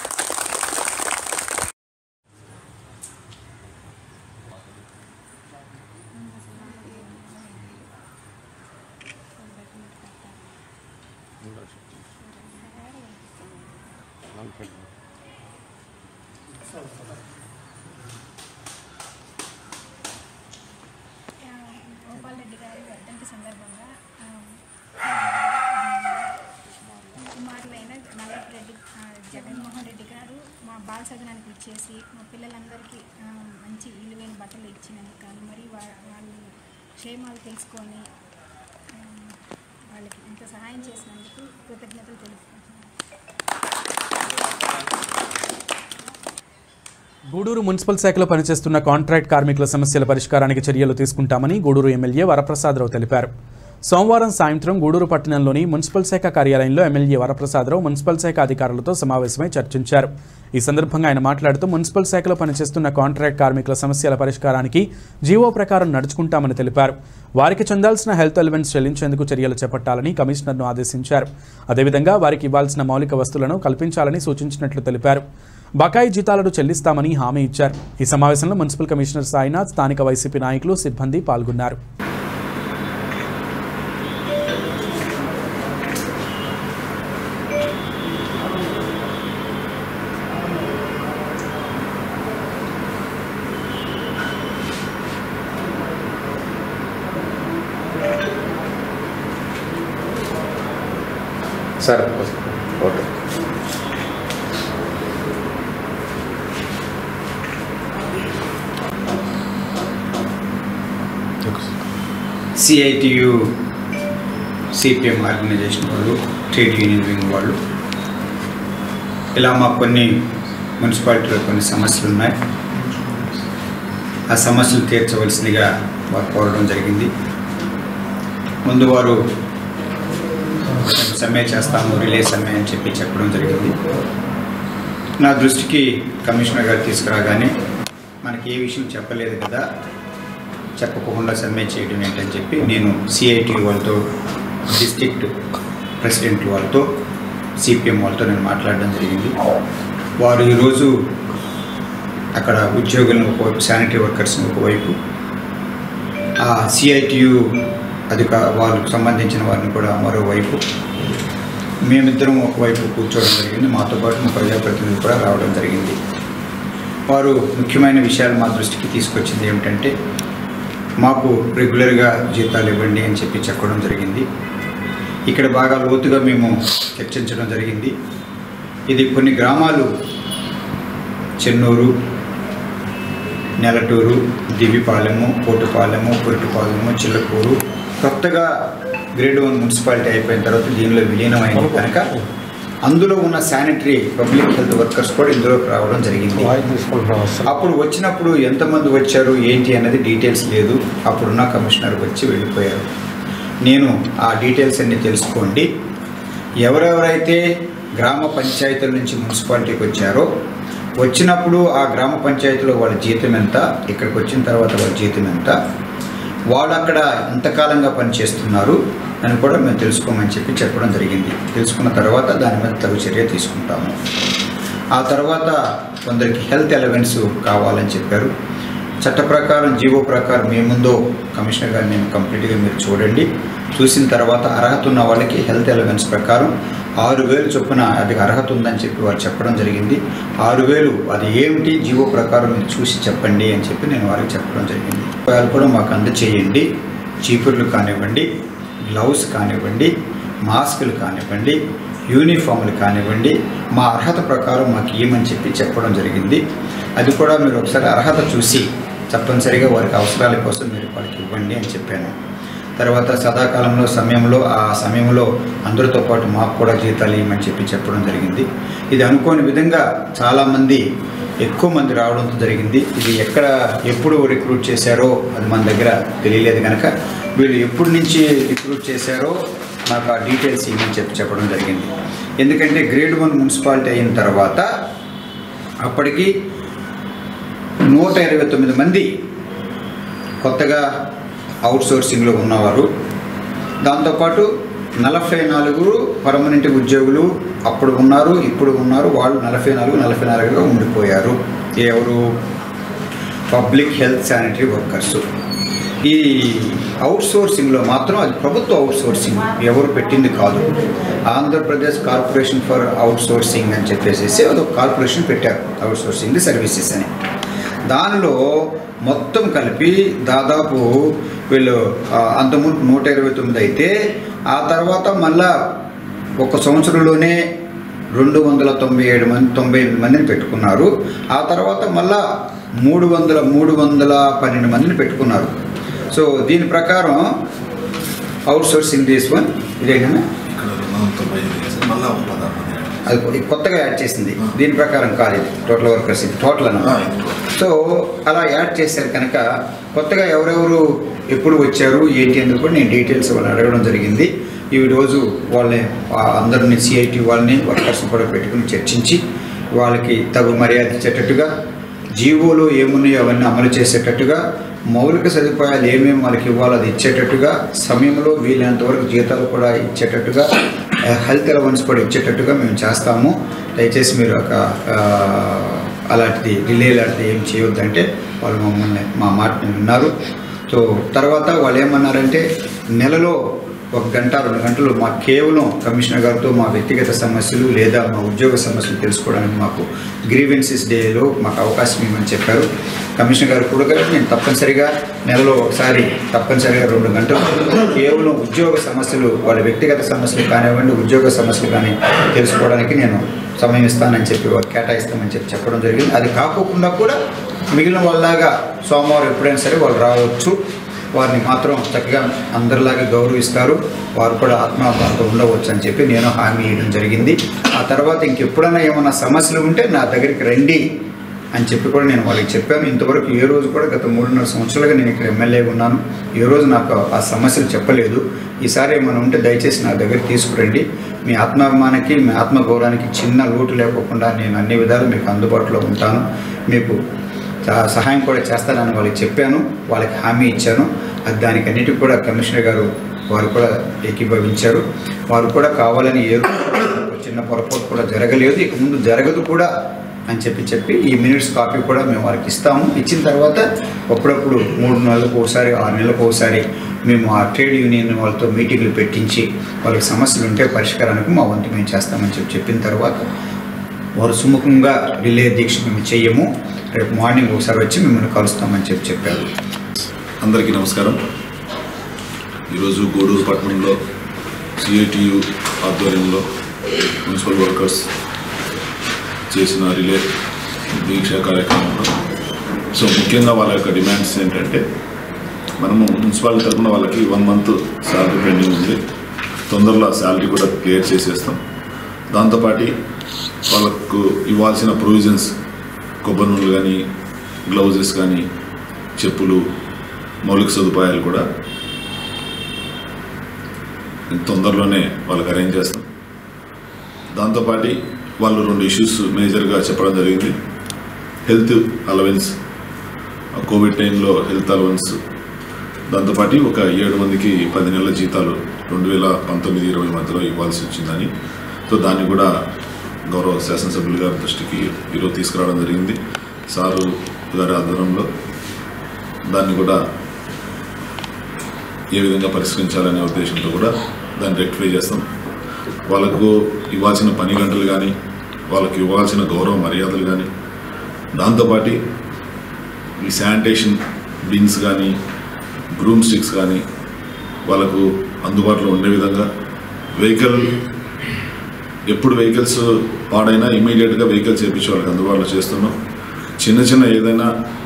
గోపాల్ రెడ్డి గారి వర్ధంతి సందర్భంగా కుమారులైన నల్లరెడ్డి జగన్మోహన్ రెడ్డి గారు మా బాల సదనానికి ఇచ్చేసి మా పిల్లలందరికీ మంచి విలువైన బట్టలు ఇచ్చినందుకు కానీ మరి వాళ్ళ క్షేమాలు తెలుసుకొని వాళ్ళకి ఇంత సహాయం చేసినందుకు కృతజ్ఞతలు తెలుపుకుంటున్నాను. గూడూరు మున్సిపల్ శాఖలో పనిచేస్తున్న కాంట్రాక్ట్ కార్మికుల సమస్యల పరిష్కారానికి చర్యలు తీసుకుంటామని గూడూరు ఎమ్మెల్యే వరప్రసాదరావు తెలిపారు. సోమవారం సాయంత్రం గూడూరు పట్టణంలోని మున్సిపల్ శాఖ కార్యాలయంలో ఎమ్మెల్యే వరప్రసాదరావు మున్సిపల్ శాఖ అధికారులతో సమావేశమై చర్చించారు. ఈ సందర్భంగా ఆయన మాట్లాడుతూ మున్సిపల్ శాఖలో పనిచేస్తున్న కాంట్రాక్ట్ కార్మికుల సమస్యల పరిష్కారానికి జీవో ప్రకారం నడుచుకుంటామని తెలిపారు. వారికి చెందాల్సిన హెల్త్ అలవెన్స్ చెల్లించేందుకు చర్యలు చేపట్టాలని కమిషనర్ను ఆదేశించారు. అదేవిధంగా వారికి ఇవ్వాల్సిన మౌలిక వస్తువులను కల్పించాలని సూచించినట్లు తెలిపారు. బకాయి జీతాలను చెల్లిస్తామని హామీ ఇచ్చారు. ఈ సమావేశంలో మున్సిపల్ కమిషనర్ సాయినాథ్, స్థానిక వైసీపీ నాయకులు, సిబ్బంది పాల్గొన్నారు. Sir okay. CITU CPM organisation వాళ్ళు, ట్రేడ్ యూనియన్ వింగ్ వాళ్ళు, ఇలా మాకు కొన్ని మున్సిపాలిటీలో కొన్ని సమస్యలు ఉన్నాయి. ఆ సమస్యలు తీర్చవలసిందిగా వారు కోరడం జరిగింది. ముందు వారు సమ్మె చేస్తాము, రిలే సమ్మె అని చెప్పి చెప్పడం జరిగింది. నా దృష్టికి కమిషనర్ గారు తీసుకురాగానే మనకి ఏ విషయం చెప్పలేదు కదా, చెప్పకుండా సమ్మె చేయడం ఏంటని చెప్పి నేను సిఐటి వాళ్ళతో, డిస్ట్రిక్ట్ ప్రెసిడెంట్ వాళ్ళతో, సిపిఎం వాళ్ళతో నేను మాట్లాడడం జరిగింది. వారు ఈరోజు అక్కడ ఉద్యోగులను ఒకవైపు, శానిటరీ వర్కర్స్ని ఒకవైపు, ఆ సిఐటియు అధిక వాళ్ళకు సంబంధించిన వారిని కూడా మరోవైపు, మేమిద్దరం ఒకవైపు కూర్చోవడం జరిగింది. మాతో పాటు మా ప్రజాప్రతినిధులు కూడా రావడం జరిగింది. వారు ముఖ్యమైన విషయాలు మా దృష్టికి తీసుకొచ్చింది ఏమిటంటే, మాకు రెగ్యులర్గా జీతాలు ఇవ్వండి అని చెప్పి చెప్పడం జరిగింది. ఇక్కడ బాగా లోతుగా మేము చర్చించడం జరిగింది. ఇది కొన్ని గ్రామాలు, చెన్నూరు, నెలటూరు, దివిపాలెము, కోటుపాలెము, పురిటిపాలెము, చిల్లకూరు కొత్తగా గ్రేడ్ వన్ మున్సిపాలిటీ అయిపోయిన తర్వాత దీనిలో విలీనమైంది కనుక అందులో ఉన్న శానిటరీ పబ్లిక్ హెల్త్ వర్కర్స్ కూడా ఇందులోకి రావడం జరిగింది. అప్పుడు వచ్చినప్పుడు ఎంతమంది వచ్చారు ఏంటి అన్నది డీటెయిల్స్ లేదు. అప్పుడున్న కమిషనర్ వచ్చి వెళ్ళిపోయారు. నేను ఆ డీటెయిల్స్ అన్ని తెలుసుకోండి, ఎవరెవరైతే గ్రామ పంచాయతీల నుంచి మున్సిపాలిటీకి వచ్చారో వచ్చినప్పుడు ఆ గ్రామ పంచాయతీలో వాళ్ళ జీతం ఎంత, ఇక్కడికి వచ్చిన తర్వాత వాళ్ళ జీతం ఎంత, వాళ్ళు అక్కడ ఎంతకాలంగా పనిచేస్తున్నారు అని కూడా మేము తెలుసుకోమని చెప్పి చెప్పడం జరిగింది. తెలుసుకున్న తర్వాత దాని మీద తగు చర్య తీసుకుంటాము. ఆ తర్వాత కొందరికి హెల్త్ అలవెన్స్ కావాలని చెప్పారు. చట్ట ప్రకారం, జీవో ప్రకారం మేముందో కమిషనర్ గారు నేను కంప్లీట్గా మీరు చూడండి. చూసిన తర్వాత అర్హత ఉన్న వాళ్ళకి హెల్త్ అలవెన్స్ ప్రకారం ఆరు వేలు చొప్పున అది అర్హత ఉందని చెప్పి వారు చెప్పడం జరిగింది. ఆరు వేలు అది ఏమిటి జీవో ప్రకారం మీరు చూసి చెప్పండి అని చెప్పి నేను వారికి చెప్పడం జరిగింది. వాళ్ళు కూడా మాకు అందచేయండి. చీపుర్లు కానివ్వండి, గ్లౌస్ కానివ్వండి, మాస్కులు కానివ్వండి, యూనిఫామ్లు కానివ్వండి, మా అర్హత ప్రకారం మాకు ఇవ్వమని చెప్పి చెప్పడం జరిగింది. అది కూడా మీరు ఒకసారి అర్హత చూసి తప్పనిసరిగా వారికి అవసరాల కోసం మీరు వాళ్ళకి ఇవ్వండి అని చెప్పాను. తర్వాత సదాకాలంలో సమయంలో ఆ సమయంలో అందరితో పాటు మాకు కూడా జీతాలు ఇవ్వమని చెప్పి చెప్పడం జరిగింది. ఇది అనుకోని విధంగా చాలామంది ఎక్కువ మంది రావడంతో జరిగింది. ఇది ఎక్కడ ఎప్పుడు రిక్రూట్ చేశారో అది మన దగ్గర తెలియలేదు కనుక వీళ్ళు ఎప్పటి నుంచి రిక్రూట్ చేశారో నాకు ఆ డీటెయిల్స్ ఇవ్వని చెప్పి చెప్పడం జరిగింది. ఎందుకంటే గ్రేడ్ వన్ మున్సిపాలిటీ అయిన తర్వాత అప్పటికి నూట ఇరవై తొమ్మిది మంది కొత్తగా అవుట్సోర్సింగ్లో ఉన్నవారు, దాంతోపాటు నలభై నాలుగురు పర్మనెంట్ ఉద్యోగులు అప్పుడు ఉన్నారు, ఇప్పుడు ఉన్నారు. వాళ్ళు నలభై నాలుగు నలభై నాలుగుగా ఉండిపోయారు. ఎవరు? Public health sanitary workers. ఈ అవుట్సోర్సింగ్లో మాత్రం అది ప్రభుత్వ అవుట్సోర్సింగ్, ఎవరు పెట్టింది కాదు. ఆంధ్రప్రదేశ్ కార్పొరేషన్ ఫర్ అవుట్సోర్సింగ్ అని చెప్పేసి అదొక కార్పొరేషన్ పెట్టారు, అవుట్సోర్సింగ్ సర్వీసెస్ అని. దానిలో మొత్తం కలిపి దాదాపు వీళ్ళు అంతకుముందు నూట ఇరవై తొమ్మిది అయితే ఆ తర్వాత మళ్ళా ఒక సంవత్సరంలోనే రెండు వందల తొంభై ఏడు మంది తొంభై ఎనిమిది మందిని పెట్టుకున్నారు. ఆ తర్వాత మళ్ళా మూడు వందల మూడు వందల పన్నెండు మందిని పెట్టుకున్నారు. సో దీని ప్రకారం అవుట్సోర్సింగ్ దిస్ వన్ ఇదేనా అది కొత్తగా యాడ్ చేసింది. దీని ప్రకారం కాదు, ఇది టోటల్ వర్కర్స్, ఇది టోటల్ అన్నమాట. సో అలా యాడ్ చేశారు కనుక కొత్తగా ఎవరెవరు ఎప్పుడు వచ్చారు ఏంటి అనేది కూడా నేను డీటెయిల్స్ వాళ్ళని అడగడం జరిగింది. ఈ రోజు వాళ్ళని అందరినీ సిఐటి వాళ్ళని వర్కర్స్ని కూడా పెట్టుకుని చర్చించి వాళ్ళకి తగు మర్యాద ఇచ్చేటట్టుగా, జీవోలో ఏమున్నాయో అవన్నీ అమలు చేసేటట్టుగా, మౌలిక సదుపాయాలు ఏమేమి వాళ్ళకి ఇవ్వాలో అది ఇచ్చేటట్టుగా, సమయంలో వీలైనంత వరకు జీతాలు కూడా ఇచ్చేటట్టుగా, హెల్త్ అలవెన్స్ కూడా ఇచ్చేటట్టుగా మేము చేస్తాము. దయచేసి మీరు ఒక అలాంటిది రిలే లాంటిది ఏం చేయొద్దంటే వాళ్ళు మమ్మల్ని మా మాటని విన్నారు. సో తర్వాత వాళ్ళు ఏమన్నారంటే నెలలో ఒక గంట రెండు గంటలు మాకు కేవలం కమిషనర్ గారితో మా వ్యక్తిగత సమస్యలు లేదా మా ఉద్యోగ సమస్యలు తెలుసుకోవడానికి మాకు గ్రీవెన్సెస్ డేలో మాకు అవకాశం ఇవ్వమని చెప్పారు. కమిషనర్ గారు కూడా నేను తప్పనిసరిగా నెలలో ఒకసారి తప్పనిసరిగా రెండు గంటలు కేవలం ఉద్యోగ సమస్యలు, వాళ్ళ వ్యక్తిగత సమస్యలు కానివ్వండి, ఉద్యోగ సమస్యలు కానీ తెలుసుకోవడానికి నేను సమయం ఇస్తానని చెప్పి కేటాయిస్తామని చెప్పి చెప్పడం జరిగింది. అది కాకుండా కూడా మిగిలిన వాళ్ళలాగా సోమవారం ఎప్పుడైనా సరే వాళ్ళు రావచ్చు. వారిని మాత్రం చక్కగా అందరిలాగా గౌరవిస్తారు, వారు కూడా ఆత్మాభావంతో ఉండవచ్చు అని చెప్పి నేను హామీ ఇవ్వడం జరిగింది. ఆ తర్వాత ఇంకెప్పుడైనా ఏమైనా సమస్యలు ఉంటే నా దగ్గరికి రండి అని చెప్పి కూడా నేను వాళ్ళకి చెప్పాను. ఇంతవరకు ఏ రోజు కూడా గత మూడున్నర సంవత్సరాలుగా నేను ఇక్కడ ఎమ్మెల్యే ఉన్నాను, ఏ రోజు నాకు ఆ సమస్యలు చెప్పలేదు. ఈసారి ఏమైనా ఉంటే దయచేసి నా దగ్గర తీసుకురండి. మీ ఆత్మాభిమానానికి, మీ ఆత్మగౌరవానికి చిన్న లోటు లేకోకుండా నేను అన్ని విధాలు మీకు అందుబాటులో ఉంటాను, మీకు సహాయం కూడా చేస్తానని వాళ్ళకి చెప్పాను, వాళ్ళకి హామీ ఇచ్చాను. అది దానికి అన్నిటికీ కూడా కమిషనర్ గారు వారు కూడా ఏకీభవించారు. వారు కూడా కావాలని ఏ చిన్న పొరపాటు కూడా జరగలేదు, ఇక ముందు జరగదు కూడా అని చెప్పి చెప్పి ఈ మినిట్స్ కాపీ కూడా మేము వారికి ఇస్తాము. ఇచ్చిన తర్వాత అప్పుడప్పుడు మూడు నెలలకు ఒకసారి, ఆరు నెలలకు ఒకసారి మేము ఆ ట్రేడ్ యూనియన్ వాళ్ళతో మీటింగ్లు పెట్టించి వాళ్ళకి సమస్యలు ఉంటే పరిష్కారానికి మా వంతు మేము చేస్తామని చెప్పి చెప్పిన తర్వాత వారు సుముఖంగా రిలే దీక్ష మేము చెయ్యము, రేపు మార్నింగ్ ఒకసారి వచ్చి మిమ్మల్ని కలుస్తామని చెప్పి చెప్పారు. అందరికీ నమస్కారం. ఈరోజు గూడూరు పట్టణంలో సిఐటియు ఆధ్వర్యంలో మున్సిపల్ వర్కర్స్ చేసిన రిలే దీక్ష కార్యక్రమంలో సో ముఖ్యంగా వాళ్ళ యొక్క డిమాండ్స్ ఏంటంటే, మనము మున్సిపాలిటీ తరఫున వాళ్ళకి వన్ మంత్ శాలరీ పెండింగ్ ఉంది, తొందరలో శాలరీ కూడా క్లియర్ చేసేస్తాం. దాంతోపాటు వాళ్ళకు ఇవ్వాల్సిన ప్రొవిజన్స్, కొబ్బరి నూనెలు కానీ, గ్లౌజెస్ కానీ, చెప్పులు, మౌలిక సదుపాయాలు కూడా తొందరలోనే వాళ్ళకి అరేంజ్ చేస్తాం. దాంతోపాటు వాళ్ళు రెండు ఇష్యూస్ మేజర్గా చెప్పడం జరిగింది. హెల్త్ అలవెన్స్, కోవిడ్ టైంలో హెల్త్ అలవెన్స్, దాంతోపాటు ఒక ఏడు మందికి పది నెలల జీతాలు రెండు వేల పంతొమ్మిది ఇరవై మధ్యలో ఇవ్వాల్సి వచ్చిందని, సో దాన్ని కూడా గౌరవ శాసనసభ్యులు గారి దృష్టికి ఈరోజు తీసుకురావడం జరిగింది. సారు గారి ఆధ్వర్యంలో దాన్ని కూడా ఏ విధంగా పరిష్కరించాలనే ఉద్దేశంతో కూడా దాన్ని రెక్టిఫై చేస్తాం. వాళ్ళకు ఇవ్వాల్సిన పని గంటలు కానీ వాళ్ళకి ఇవ్వాల్సిన గౌరవ మర్యాదలు కానీ దాంతోపాటు ఈ శానిటేషన్ బిన్స్ కానీ గ్రూమ్ స్టిక్స్ కానీ వాళ్ళకు అందుబాటులో ఉండే విధంగా వెహికల్ ఎప్పుడు వెహికల్స్ పాడైనా ఇమీడియట్గా వెహికల్స్ చేయించి వాళ్ళకి అందుబాటులో చేస్తున్నాం. చిన్న చిన్న ఏదైనా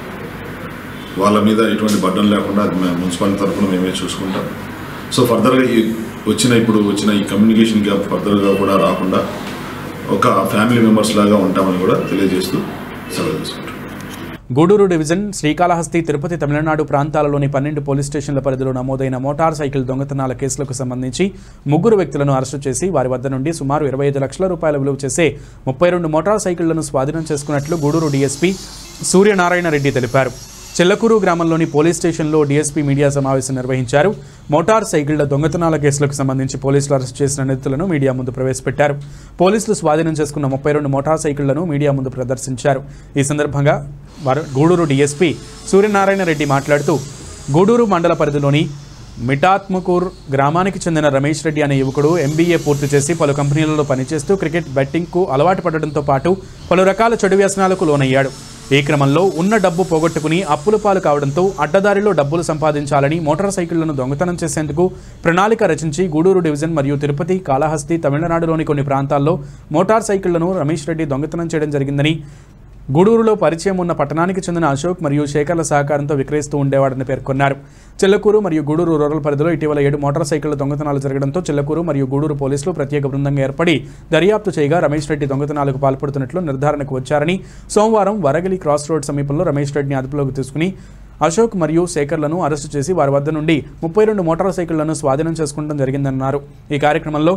వాళ్ళ మీద ఎటువంటి బడ్డం లేకుండా అది మేము మున్సిపాలిటీ తరఫున మేమే చూసుకుంటాం. సో ఫర్దర్గా ఈ వచ్చిన ఇప్పుడు వచ్చిన ఈ కమ్యూనికేషన్ గ్యాప్ ఫర్దర్గా కూడా రాకుండా ఒక ఫ్యామిలీ మెంబర్స్ లాగా ఉంటామని కూడా తెలియజేస్తూ సెలవు తీసుకుంటాం. గూడూరు డివిజన్ శ్రీకాళహస్తి తిరుపతి తమిళనాడు ప్రాంతాలలోని పన్నెండు పోలీస్ స్టేషన్ల పరిధిలో నమోదైన మోటార్ సైకిల్ దొంగతనాల కేసులకు సంబంధించి ముగ్గురు వ్యక్తులను అరెస్టు చేసి వారి వద్ద నుండి సుమారు ఇరవై ఐదు లక్షల రూపాయల విలువ చేసే ముప్పై రెండు మోటార్ సైకిళ్లను స్వాధీనం చేసుకున్నట్లు గూడూరు డీఎస్పీ సూర్యనారాయణ రెడ్డి తెలిపారు. చెల్లకూరు గ్రామంలోని పోలీస్ స్టేషన్లో డీఎస్పీ మీడియా సమావేశం నిర్వహించారు. మోటార్ సైకిళ్ల దొంగతనాల కేసులకు సంబంధించి పోలీసులు అరెస్టు చేసిన నిందితులను మీడియా ముందు ప్రవేశపెట్టారు. పోలీసులు స్వాధీనం చేసుకున్న ముప్పై రెండు మోటార్ సైకిళ్లను మీడియా ముందు ప్రదర్శించారు. ఈ సందర్భంగా గూడూరు డీఎస్పీ సూర్యనారాయణ రెడ్డి మాట్లాడుతూ గూడూరు మండల పరిధిలోని మిటాత్మకూర్ గ్రామానికి చెందిన రమేష్ రెడ్డి అనే యువకుడు ఎంబీఏ పూర్తి చేసి పలు కంపెనీలలో పనిచేస్తూ క్రికెట్ బెట్టింగ్కు అలవాటు పడడంతో పాటు పలు రకాల చెడు వ్యసనాలకు లోనయ్యాడు. ఈ క్రమంలో ఉన్న డబ్బు పోగొట్టుకుని అప్పుల పాలు కావడంతో అడ్డదారిలో డబ్బులు సంపాదించాలని మోటార్ సైకిళ్లను దొంగతనం చేసేందుకు ప్రణాళిక రచించి గూడూరు డివిజన్ మరియు తిరుపతి, కాళహస్తి, తమిళనాడులోని కొన్ని ప్రాంతాల్లో మోటార్ సైకిళ్లను రమేష్ రెడ్డి దొంగతనం చేయడం జరిగిందని, గూడూరులో పరిచయం ఉన్న పట్టణానికి చెందిన అశోక్ మరియు శేఖర్ల సహకారంతో విక్రయిస్తూ ఉండేవాడని పేర్కొన్నారు. చెల్లకూరు మరియు గూడూరు రూరల్ పరిధిలో ఇటీవల ఏడు మోటార్ సైకిళ్ల దొంగతనాలు జరగడంతో చెల్లకూరు మరియు గూడూరు పోలీసులు ప్రత్యేక బృందంగా ఏర్పడి దర్యాప్తు చేయగా రమేష్ రెడ్డి దొంగతనాలకు పాల్పడుతున్నట్లు నిర్ధారణకు వచ్చారని, సోమవారం వరగలి క్రాస్ రోడ్ సమీపంలో రమేష్ రెడ్డిని అదుపులోకి తీసుకుని అశోక్ మరియు శేఖర్లను అరెస్టు చేసి వారి వద్ద నుండి ముప్పై రెండు మోటార్ సైకిళ్లను స్వాధీనం చేసుకోవడం జరిగిందన్నారు. ఈ కార్యక్రమంలో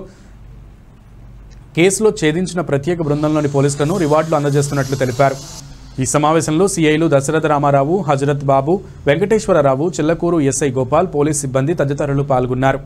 కేసులో ఛేదించిన ప్రత్యేక బృందంలోని పోలీసులను రివార్డులు అందజేస్తున్నట్లు తెలిపారు. ఈ సమావేశంలో సీఐలు దశరథ రామారావు, హజరత్ బాబు, వెంకటేశ్వరరావు, చిల్లకూరు ఎస్ఐ గోపాల్, పోలీస్ సిబ్బంది తదితరులు పాల్గొన్నారు.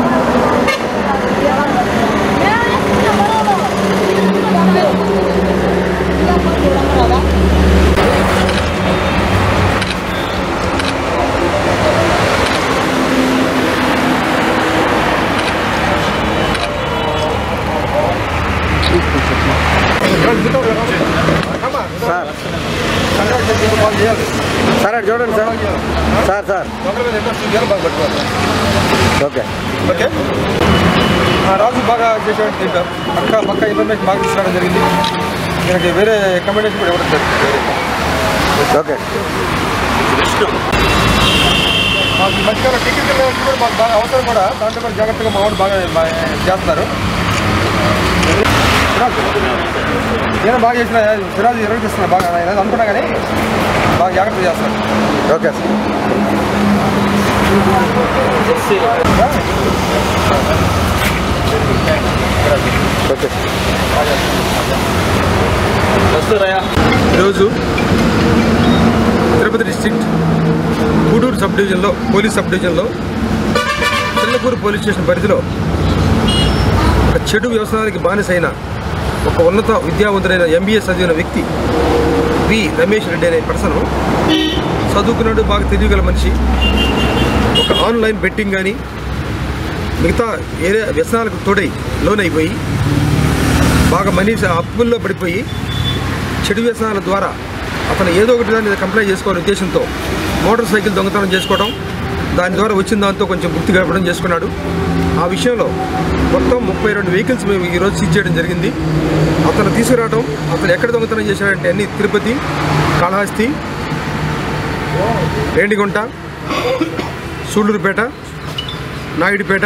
సార్ అటు చూడండి sir sir sir okay okay Raju బాగా చేసేవాడు దీంట్లో పక్క పక్క ఇన్ఫర్మేషన్ బాగా తీసుకురావడం జరిగింది. దీనికి వేరే అకామిడేషన్ కూడా ఇవ్వడం జరిగింది. ఓకే మాకు ఈ మధ్యకాలం టికెట్ కూడా మాకు బాగా అవసరం కూడా దాంట్లో కూడా జాగ్రత్తగా మా వాడు బాగా చేస్తున్నారు. నేను బాగా చేసిన సిరాజు నిర్వహిస్తున్నా బాగా అనుకున్నా కానీ బాగా జాగ్రత్త చేస్తాను. ఓకే ఓకే ఈరోజు తిరుపతి డిస్ట్రిక్ట్ గూడూరు సబ్ డివిజన్లో పోలీస్ సబ్ డివిజన్లో చిల్లకూరు పోలీస్ స్టేషన్ పరిధిలో ఒక చెడు వ్యవసాయానికి బానిసైన ఒక ఉన్నత విద్యావంతుడైన ఎంబీఏ చదివిన వ్యక్తి వి రమేష్ రెడ్డి అనే పర్సన్ చదువుకున్నాడు, బాగా తెలియగల మనిషి. ఒక ఆన్లైన్ బెట్టింగ్ కానీ మిగతా ఏరే వ్యసనాలకు తోడై లోన్ అయిపోయి బాగా మనిషి అప్పుల్లో పడిపోయి చెడు వ్యసనాల ద్వారా అతను ఏదో ఒకటి దాన్ని కంప్లైంట్ చేసుకోవాలనే ఉద్దేశంతో మోటార్ సైకిల్ దొంగతనం చేసుకోవడం, దాని ద్వారా వచ్చిన దాంతో కొంచెం గుర్తు గడపడం చేసుకున్నాడు. ఆ విషయంలో మొత్తం ముప్పై రెండు వెహికల్స్ మేము ఈరోజు సీజ్ చేయడం జరిగింది. అతను తీసుకురావడం, అతను ఎక్కడ దొంగతనం చేశాడంటే అన్ని తిరుపతి, కాళహస్తి, రేణిగుంట, సూళ్ళూరుపేట, నాయుడుపేట,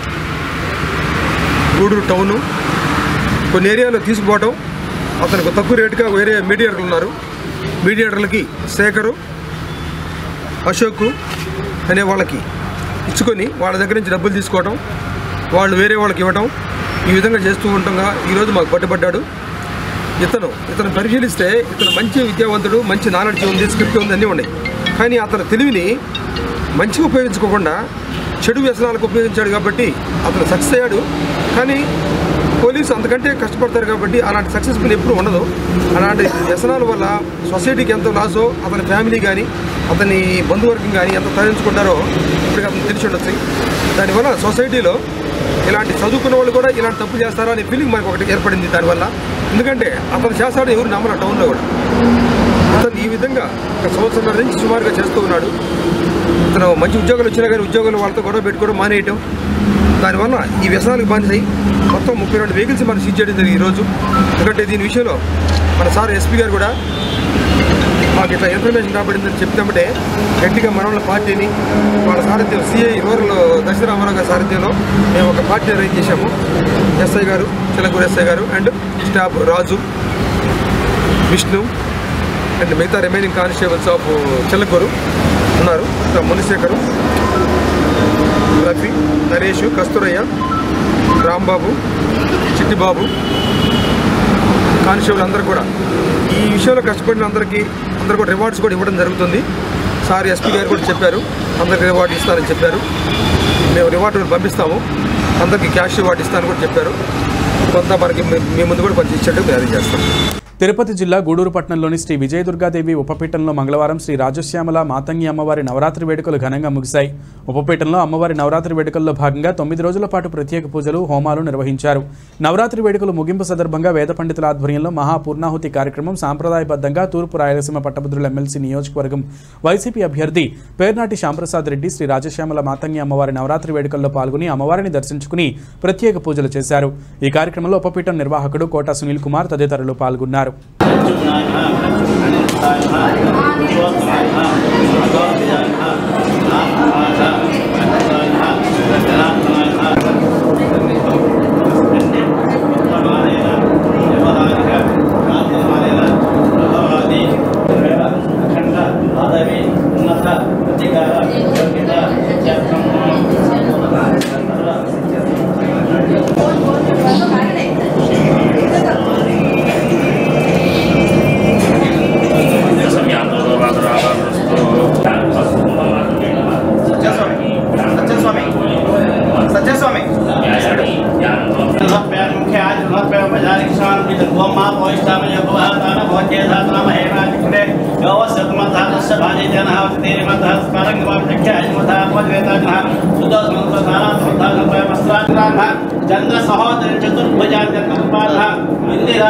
గూడూరు టౌను కొన్ని ఏరియాలో తీసుకుపోవడం. అతనికి తక్కువ రేటుగా వేరే మీడియేటర్లు ఉన్నారు. మీడియేటర్లకి శేఖరు, అశోక్ అనే వాళ్ళకి ఇచ్చుకొని వాళ్ళ దగ్గర నుంచి డబ్బులు తీసుకోవడం, వాళ్ళు వేరే వాళ్ళకి ఇవ్వడం, ఈ విధంగా చేస్తూ ఉండగా ఈరోజు మాకు పట్టుబడ్డాడు. ఇతను ఇతను పరిశీలిస్తే ఇతను మంచి విద్యావంతుడు, మంచి నాలెడ్జ్ ఉంది, స్క్రిప్ట్ ఉంది, అన్నీ ఉన్నాయి. కానీ అతను తెలివిని మంచిగా ఉపయోగించుకోకుండా చెడు వ్యసనాలకు ఉపయోగించాడు కాబట్టి అతను సక్సెస్ అయ్యాడు. కానీ పోలీసు అంతకంటే కష్టపడతారు కాబట్టి అలాంటి సక్సెస్ఫుల్ ఎప్పుడు ఉండదు. అలాంటి వ్యసనాల వల్ల సొసైటీకి ఎంత లాసో, అతని ఫ్యామిలీ కానీ అతని బంధువర్గం కానీ ఎంత తరలించుకుంటారో ఇప్పుడు అతను తెలిసి ఉండొచ్చు. దానివల్ల సొసైటీలో ఇలాంటి చదువుకున్న వాళ్ళు కూడా ఇలాంటి తప్పు చేస్తారా అనే ఫీలింగ్ మనకు ఒకటి ఏర్పడింది దానివల్ల. ఎందుకంటే అతను చేస్తాడు ఎవరు నమ్మరు టౌన్లో కూడా. అతను ఈ విధంగా ఒక సంవత్సరం నుంచి సుమారుగా చేస్తూ ఉన్నాడు. అతను మంచి ఉద్యోగాలు వచ్చినా కానీ ఉద్యోగాలు వాళ్ళతో గొడవ పెట్టుకోవడం మానేయటం, దానివల్ల ఈ వ్యసనాలకు బానిసై మొత్తం ముప్పై రెండు వెహికల్స్ మనం సీజ్ చేయడం జరిగింది ఈరోజు. ఎందుకంటే దీని విషయంలో మన సార్ ఎస్పీ గారు కూడా మాకు ఇట్లా ఇన్ఫర్మేషన్ రాబడిందని చెప్తామంటే గట్టిగా మన వాళ్ళ పార్టీని వాళ్ళ సారథ్యం సిఐ రూరల్ దక్షిణ రామారావు గారి సారథ్యంలో మేము ఒక పార్టీ అరేంజ్ చేశాము. ఎస్ఐ గారు, చిలకూరు ఎస్ఐ గారు and staff Raju, Vishnu and మిగతా రిమైనింగ్ కానిస్టేబుల్స్ ఆఫ్ చిలకూరు ఉన్నారు. మునిశేఖరు, రఫీ, నరేష్, కస్తూరయ్య, రాంబాబు, చిట్టిబాబు, కానిస్టేబుల్ అందరూ కూడా ఈ విషయంలో కష్టపడిన అందరికీ అందరూ కూడా రివార్డ్స్ కూడా ఇవ్వడం జరుగుతుంది. సార్ ఎస్పీ గారు కూడా చెప్పారు అందరికీ రివార్డు ఇస్తారని చెప్పారు. మేము రివార్డు పంపిస్తాము, అందరికీ క్యాష్ రివార్డు ఇస్తారని కూడా చెప్పారు. కొంత మనకి మీ ముందు కూడా కొంచెం ఇచ్చేట్టు తయారు చేస్తాం. తిరుపతి జిల్లా గూడూరు పట్టణంలోని శ్రీ విజయదుర్గాదేవి ఉపపీఠంలో మంగళవారం శ్రీ రాజశ్యామల మాతంగి అమ్మవారి నవరాత్రి వేడుకలు ఘనంగా ముగిశాయి. ఉపపీఠంలో అమ్మవారి నవరాత్రి వేడుకల్లో భాగంగా తొమ్మిది రోజుల పాటు ప్రత్యేక పూజలు, హోమాలు నిర్వహించారు. నవరాత్రి వేడుకలు ముగింపు సందర్భంగా వేద పండితుల ఆధ్వర్యంలో మహాపూర్ణాహుతి కార్యక్రమం సాంప్రదాయబద్ధంగా తూర్పు రాయలసీమ పట్టభద్రుల ఎమ్మెల్సీ నియోజకవర్గం వైసీపీ అభ్యర్థి పేర్నాటి శ్యాంప్రసాద్ రెడ్డి శ్రీ రాజశ్యామల మాతంగి అమ్మవారి నవరాత్రి వేడుకల్లో పాల్గొని అమ్మవారిని దర్శించుకుని ప్రత్యేక పూజలు చేశారు. ఈ కార్యక్రమంలో ఉపపీఠం నిర్వాహకుడు కోట సునీల్ కుమార్ తదితరులు పాల్గొన్నారు. चंद्र सहोदर चतुर्भुजा चतुर्पालः इंदिरा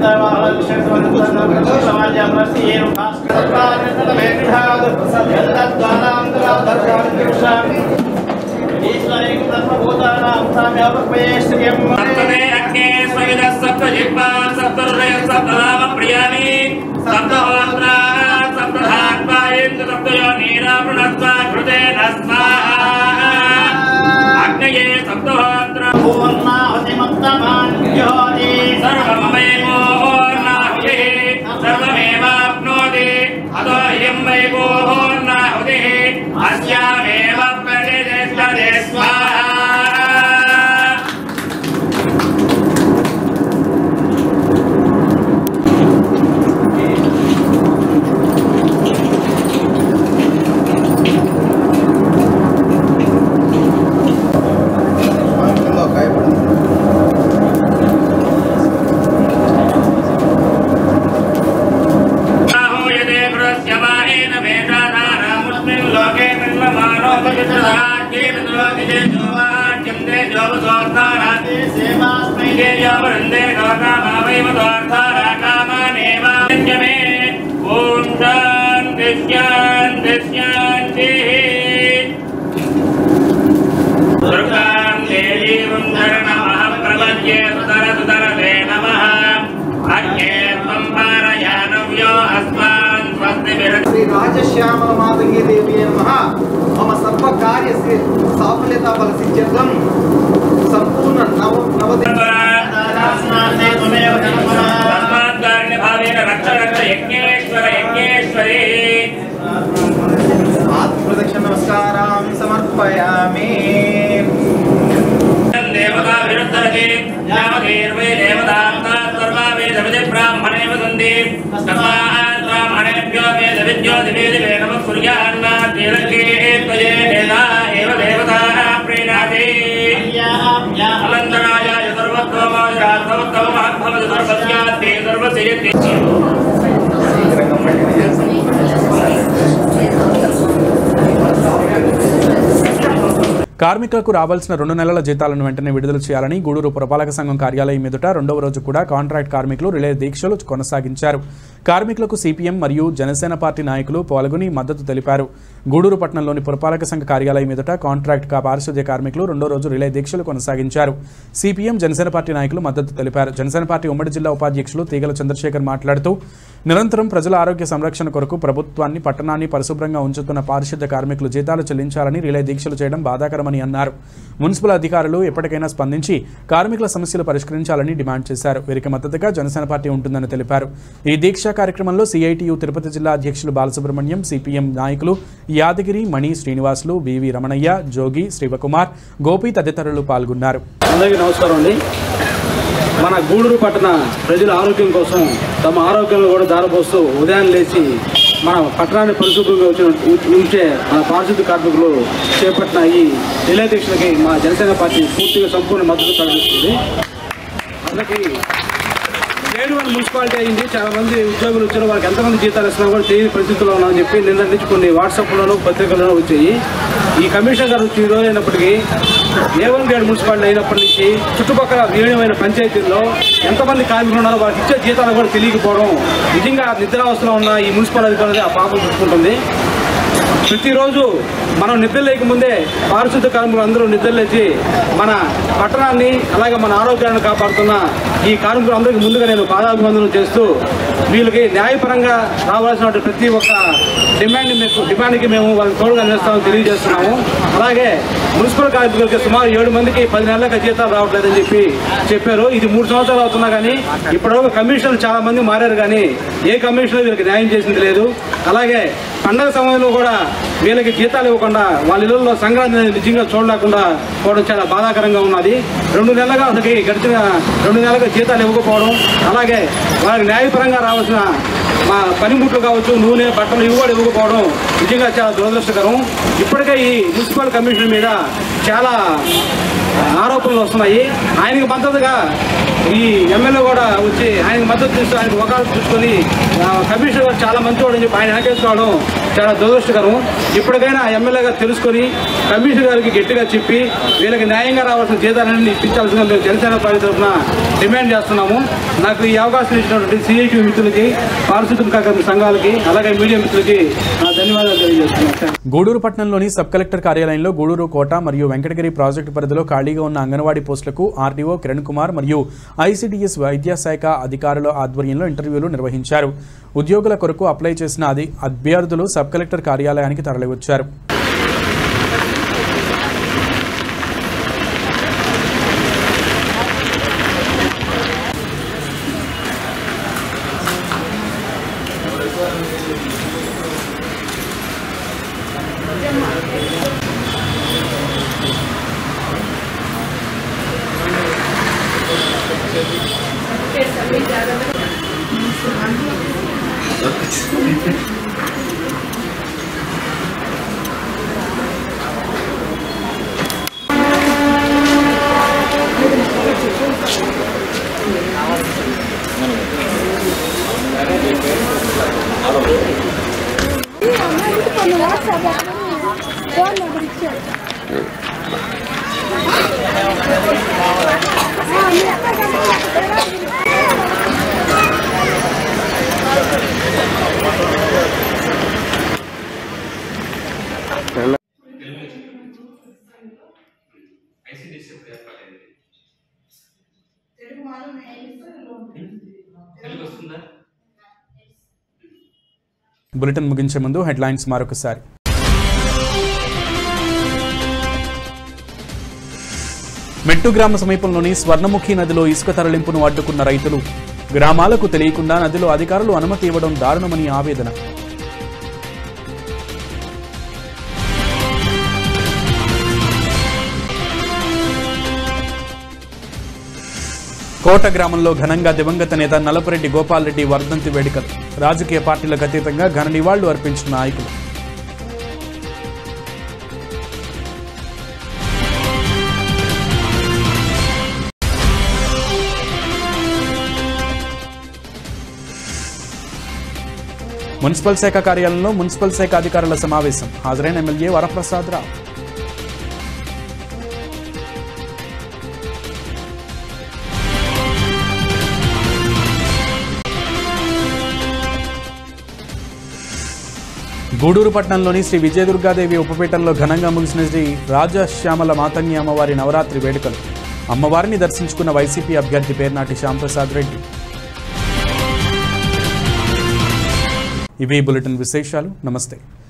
श्री राजश्यामल मातंगी देवी नमः। मम सर्व कार्य से साफल्यता बल सिद्ध्यर्थम संपूर्ण नव नवदिन प्रदक्षिण नमस्कारां समर्पयामि। देवता विरुद्धते यावदेर्वे देवतांता सर्वा वेद विदि ब्राह्मणे वदन्ति तस्मात् ब्राह्मणेभ्यो वेद विद्यो दिवे दिवे नमः सूर्यान्ना तिलके त्वये देवा एव देवताः प्रीणाति अलन्तराय सर्वत्वमाय सर्वत्वमहद्भवति सर्वस्यास्ति सर्वस्य కార్మికులకు రావాల్సిన రెండు నెలల జీతాలను వెంటనే విడుదల చేయాలని గూడూరు పురపాలక సంఘం కార్యాలయం ఎదుట రెండవ రోజు కూడా కాంట్రాక్ట్ కార్మికులు రిలే దీక్షలు కొనసాగించారు. కార్మికులకు సిపిఎం మరియు జనసేన పార్టీ నాయకులు పాల్గొని మద్దతు తెలిపారు. గూడూరు పట్టణంలోని పురపాలక సంఘ కార్యాలయం ఎదుట కాంట్రాక్ట్ పారిశుద్ధ్య కార్మికులు రెండో రోజు రిలే దీక్షలు కొనసాగించారు. సిపిఎం జనసేన పార్టీ నాయకులు మద్దతు తెలిపారు. జనసేన పార్టీ ఉమ్మడి జిల్లా ఉపాధ్యక్షులు తీగల చంద్రశేఖర్ మాట్లాడుతూ నిరంతరం ప్రజల ఆరోగ్య సంరక్షణ కొరకు ప్రభుత్వాన్ని పట్టణాన్ని పరిశుభ్రంగా ఉంచుతున్న పారిశుద్ధ్య కార్మికులు జీతాలు చెల్లించాలని రిలే దీక్షలు చేయడం బాధాకరమని అన్నారు. మున్సిపల్ అధికారులు ఎప్పటికైనా స్పందించి కార్మికుల సమస్యలు పరిష్కరించాలని డిమాండ్ చేశారు. వీరికి మద్దతుగా జనసేన పార్టీ ఉంటుందని తెలిపారు. ఈ దీక్షా కార్యక్రమంలో సిఐటియు తిరుపతి జిల్లా అధ్యక్షులు బాలసుబ్రహ్మణ్యం, సిపిఎం నాయకులు యాదగిరి, మణి, శ్రీనివాసులు, వివి రమణయ్య, జోగి, శివకుమార్, గోపి తదితరులు పాల్గొన్నారు. అందరికీ నమస్కారం అండి. మన గూడూరు పట్టణ ప్రజల ఆరోగ్యం కోసం తమ ఆరోగ్యాన్ని కూడా దారపోస్తూ ఉదయం లేచి మన పట్టణాన్ని పరిశుభ్రంగా వచ్చిన ఉంచే మన పారిశుద్ధ్య కార్మికులు చేపట్టిన ఈ రిలే దీక్షలకి మా జనసేన పార్టీ పూర్తిగా సంపూర్ణ మద్దతు ప్రకటిస్తుంది. అందుకే ఏడు వన్ మున్సిపాలిటీ అయింది, చాలా మంది ఉద్యోగులు వచ్చారు, వాళ్ళకి ఎంతమంది జీతాలు ఇస్తున్నా కూడా తెలియని పరిస్థితుల్లో ఉన్నామని చెప్పి నిన్న నుంచి కొన్ని వాట్సాప్లోనూ పత్రికల్లోనూ వచ్చాయి. ఈ కమిషనర్ గారు వచ్చి ఈరోజు అయినప్పటికీ ఏ వన్ గేడ్ మున్సిపాలిటీ అయినప్పటి నుంచి చుట్టుపక్కల విలీనమైన పంచాయతీల్లో ఎంతమంది కార్మికులు ఉన్నారో వాళ్ళకి ఇచ్చే జీతాలు కూడా తెలియకపోవడం నిజంగా నిద్రావస్థలో ఉన్న ఈ మున్సిపల్ అధికారులు ఆ పాపం చూసుకుంటుంది. ప్రతిరోజు మనం నిద్ర లేకముందే పారిశుద్ధ్య కార్మికులు అందరూ నిద్రలేచి మన పట్టణాన్ని అలాగే మన ఆరోగ్యాన్ని కాపాడుతున్న ఈ కార్మికులందరికీ ముందుగా నేను పాదాభివందనం చేస్తూ వీళ్ళకి న్యాయపరంగా రావాల్సిన ప్రతి ఒక్క డిమాండ్ మీకు డిమాండ్కి మేము వాళ్ళకి తోడుగా నిలుస్తామని తెలియజేస్తున్నాము. అలాగే మున్సిపల్ కార్మికులకి సుమారు ఏడు మందికి పది నెలలకు జీతాలు రావట్లేదని చెప్పి చెప్పారు. ఇది మూడు సంవత్సరాలు అవుతున్నా కానీ ఇప్పటివరకు కమిషనర్లు చాలా మంది మారారు, కానీ ఏ కమిషనర్ వీళ్ళకి న్యాయం చేసింది లేదు. అలాగే పండగ సమయంలో కూడా వీళ్ళకి జీతాలు ఇవ్వకుండా వాళ్ళ ఇళ్లలో సంక్రాంతి నిజంగా చూడలేకుండా పోవడం చాలా బాధాకరంగా ఉన్నది. రెండు నెలలుగా అసలుకి గడిచిన రెండు నెలలుగా జీతాలు ఇవ్వకపోవడం, అలాగే వాళ్ళకి న్యాయపరంగా రావాల్సిన మా పనిముట్లు కావచ్చు, నూనె, బట్టలు ఇవి కూడా ఇవ్వకపోవడం నిజంగా చాలా దురదృష్టకరం. ఇప్పటికే ఈ మున్సిపల్ కమిషన్ మీద చాలా ఆరోపణలు వస్తున్నాయి. ఆయనకు మద్దతుగా ఈ ఎమ్మెల్యే కూడా వచ్చి ఆయనకు మద్దతు ఇస్తూ ఆయనకు వకాలతు చూసుకొని కమిషనర్ గారు చాలా మంచివాడు అని చెప్పి ఆయన వెనకేసుకోవడం చాలా దురదృష్టకరం. ఇప్పటికైనా ఎమ్మెల్యే గారు తెలుసుకొని కమిషనర్ గారికి గట్టిగా చెప్పి వీళ్ళకి న్యాయంగా రావాల్సిన జీతాలన్నీ ఇప్పించాల్సిందిగా మేము జనసేన పార్టీ తరఫున డిమాండ్ చేస్తున్నాము. నాకు ఈ అవకాశం ఇచ్చినటువంటి సిఐటి మిత్రులకి, పారిశుద్ధ్య కార్మిక సంఘాలకి, అలాగే మీడియా మిత్రులకి నా ధన్యవాదాలు తెలియజేస్తున్నాను. గూడూరు పట్టణంలోని సబ్ కలెక్టర్ కార్యాలయంలో గూడూరు, కోట మరియు వెంకటగిరి ప్రాజెక్టు పరిధిలో ఖాళీగా ఉన్న అంగన్వాడీ పోస్టులకు ఆర్డీఓ కిరణ్ కుమార్ మరియు ఐసీడీఎస్ వైద్యశాఖ అధికారుల ఆధ్వర్యంలో ఇంటర్వ్యూలు నిర్వహించారు. ఉద్యోగుల కొరకు అప్లై చేసిన అది అభ్యర్థులు సబ్ కలెక్టర్ కార్యాలయానికి తరలివచ్చారు. బులెటిన్ ముగించే ముందు హెడ్లైన్స్ మరొకసారి. మెట్టు గ్రామ సమీపంలోని స్వర్ణముఖి నదిలో ఇసుక తరలింపును అడ్డుకున్న రైతులు. గ్రామాలకు తెలియకుండా నదిలో అధికారులు అనుమతి ఇవ్వడం దారుణమని ఆవేదన. కోట గ్రామంలో ఘనంగా దివంగత నేత నలపరెడ్డి గోపాల్ రెడ్డి వర్ధంతి వేడుకలు. రాజకీయ పార్టీలకు అతీతంగా ఘన నివాళులు అర్పించిన నాయకులు. మున్సిపల్ శాఖ కార్యాలయంలో మున్సిపల్ శాఖ అధికారుల సమావేశం. హాజరైన ఎమ్మెల్యే వరప్రసాద్ రావు. గూడూరు పట్టణంలోని శ్రీ విజయదుర్గాదేవి ఉపపీఠంలో ఘనంగా ముగిసిన శ్రీ రాజశ్యామల మాతంగి అమ్మవారి నవరాత్రి వేడుకలు. అమ్మవారిని దర్శించుకున్న వైసీపీ అభ్యర్థి పేర్నాటి శ్యాంప్రసాద్ రెడ్డి. ఇవి బులెటిన్ విశేషాలు. నమస్తే.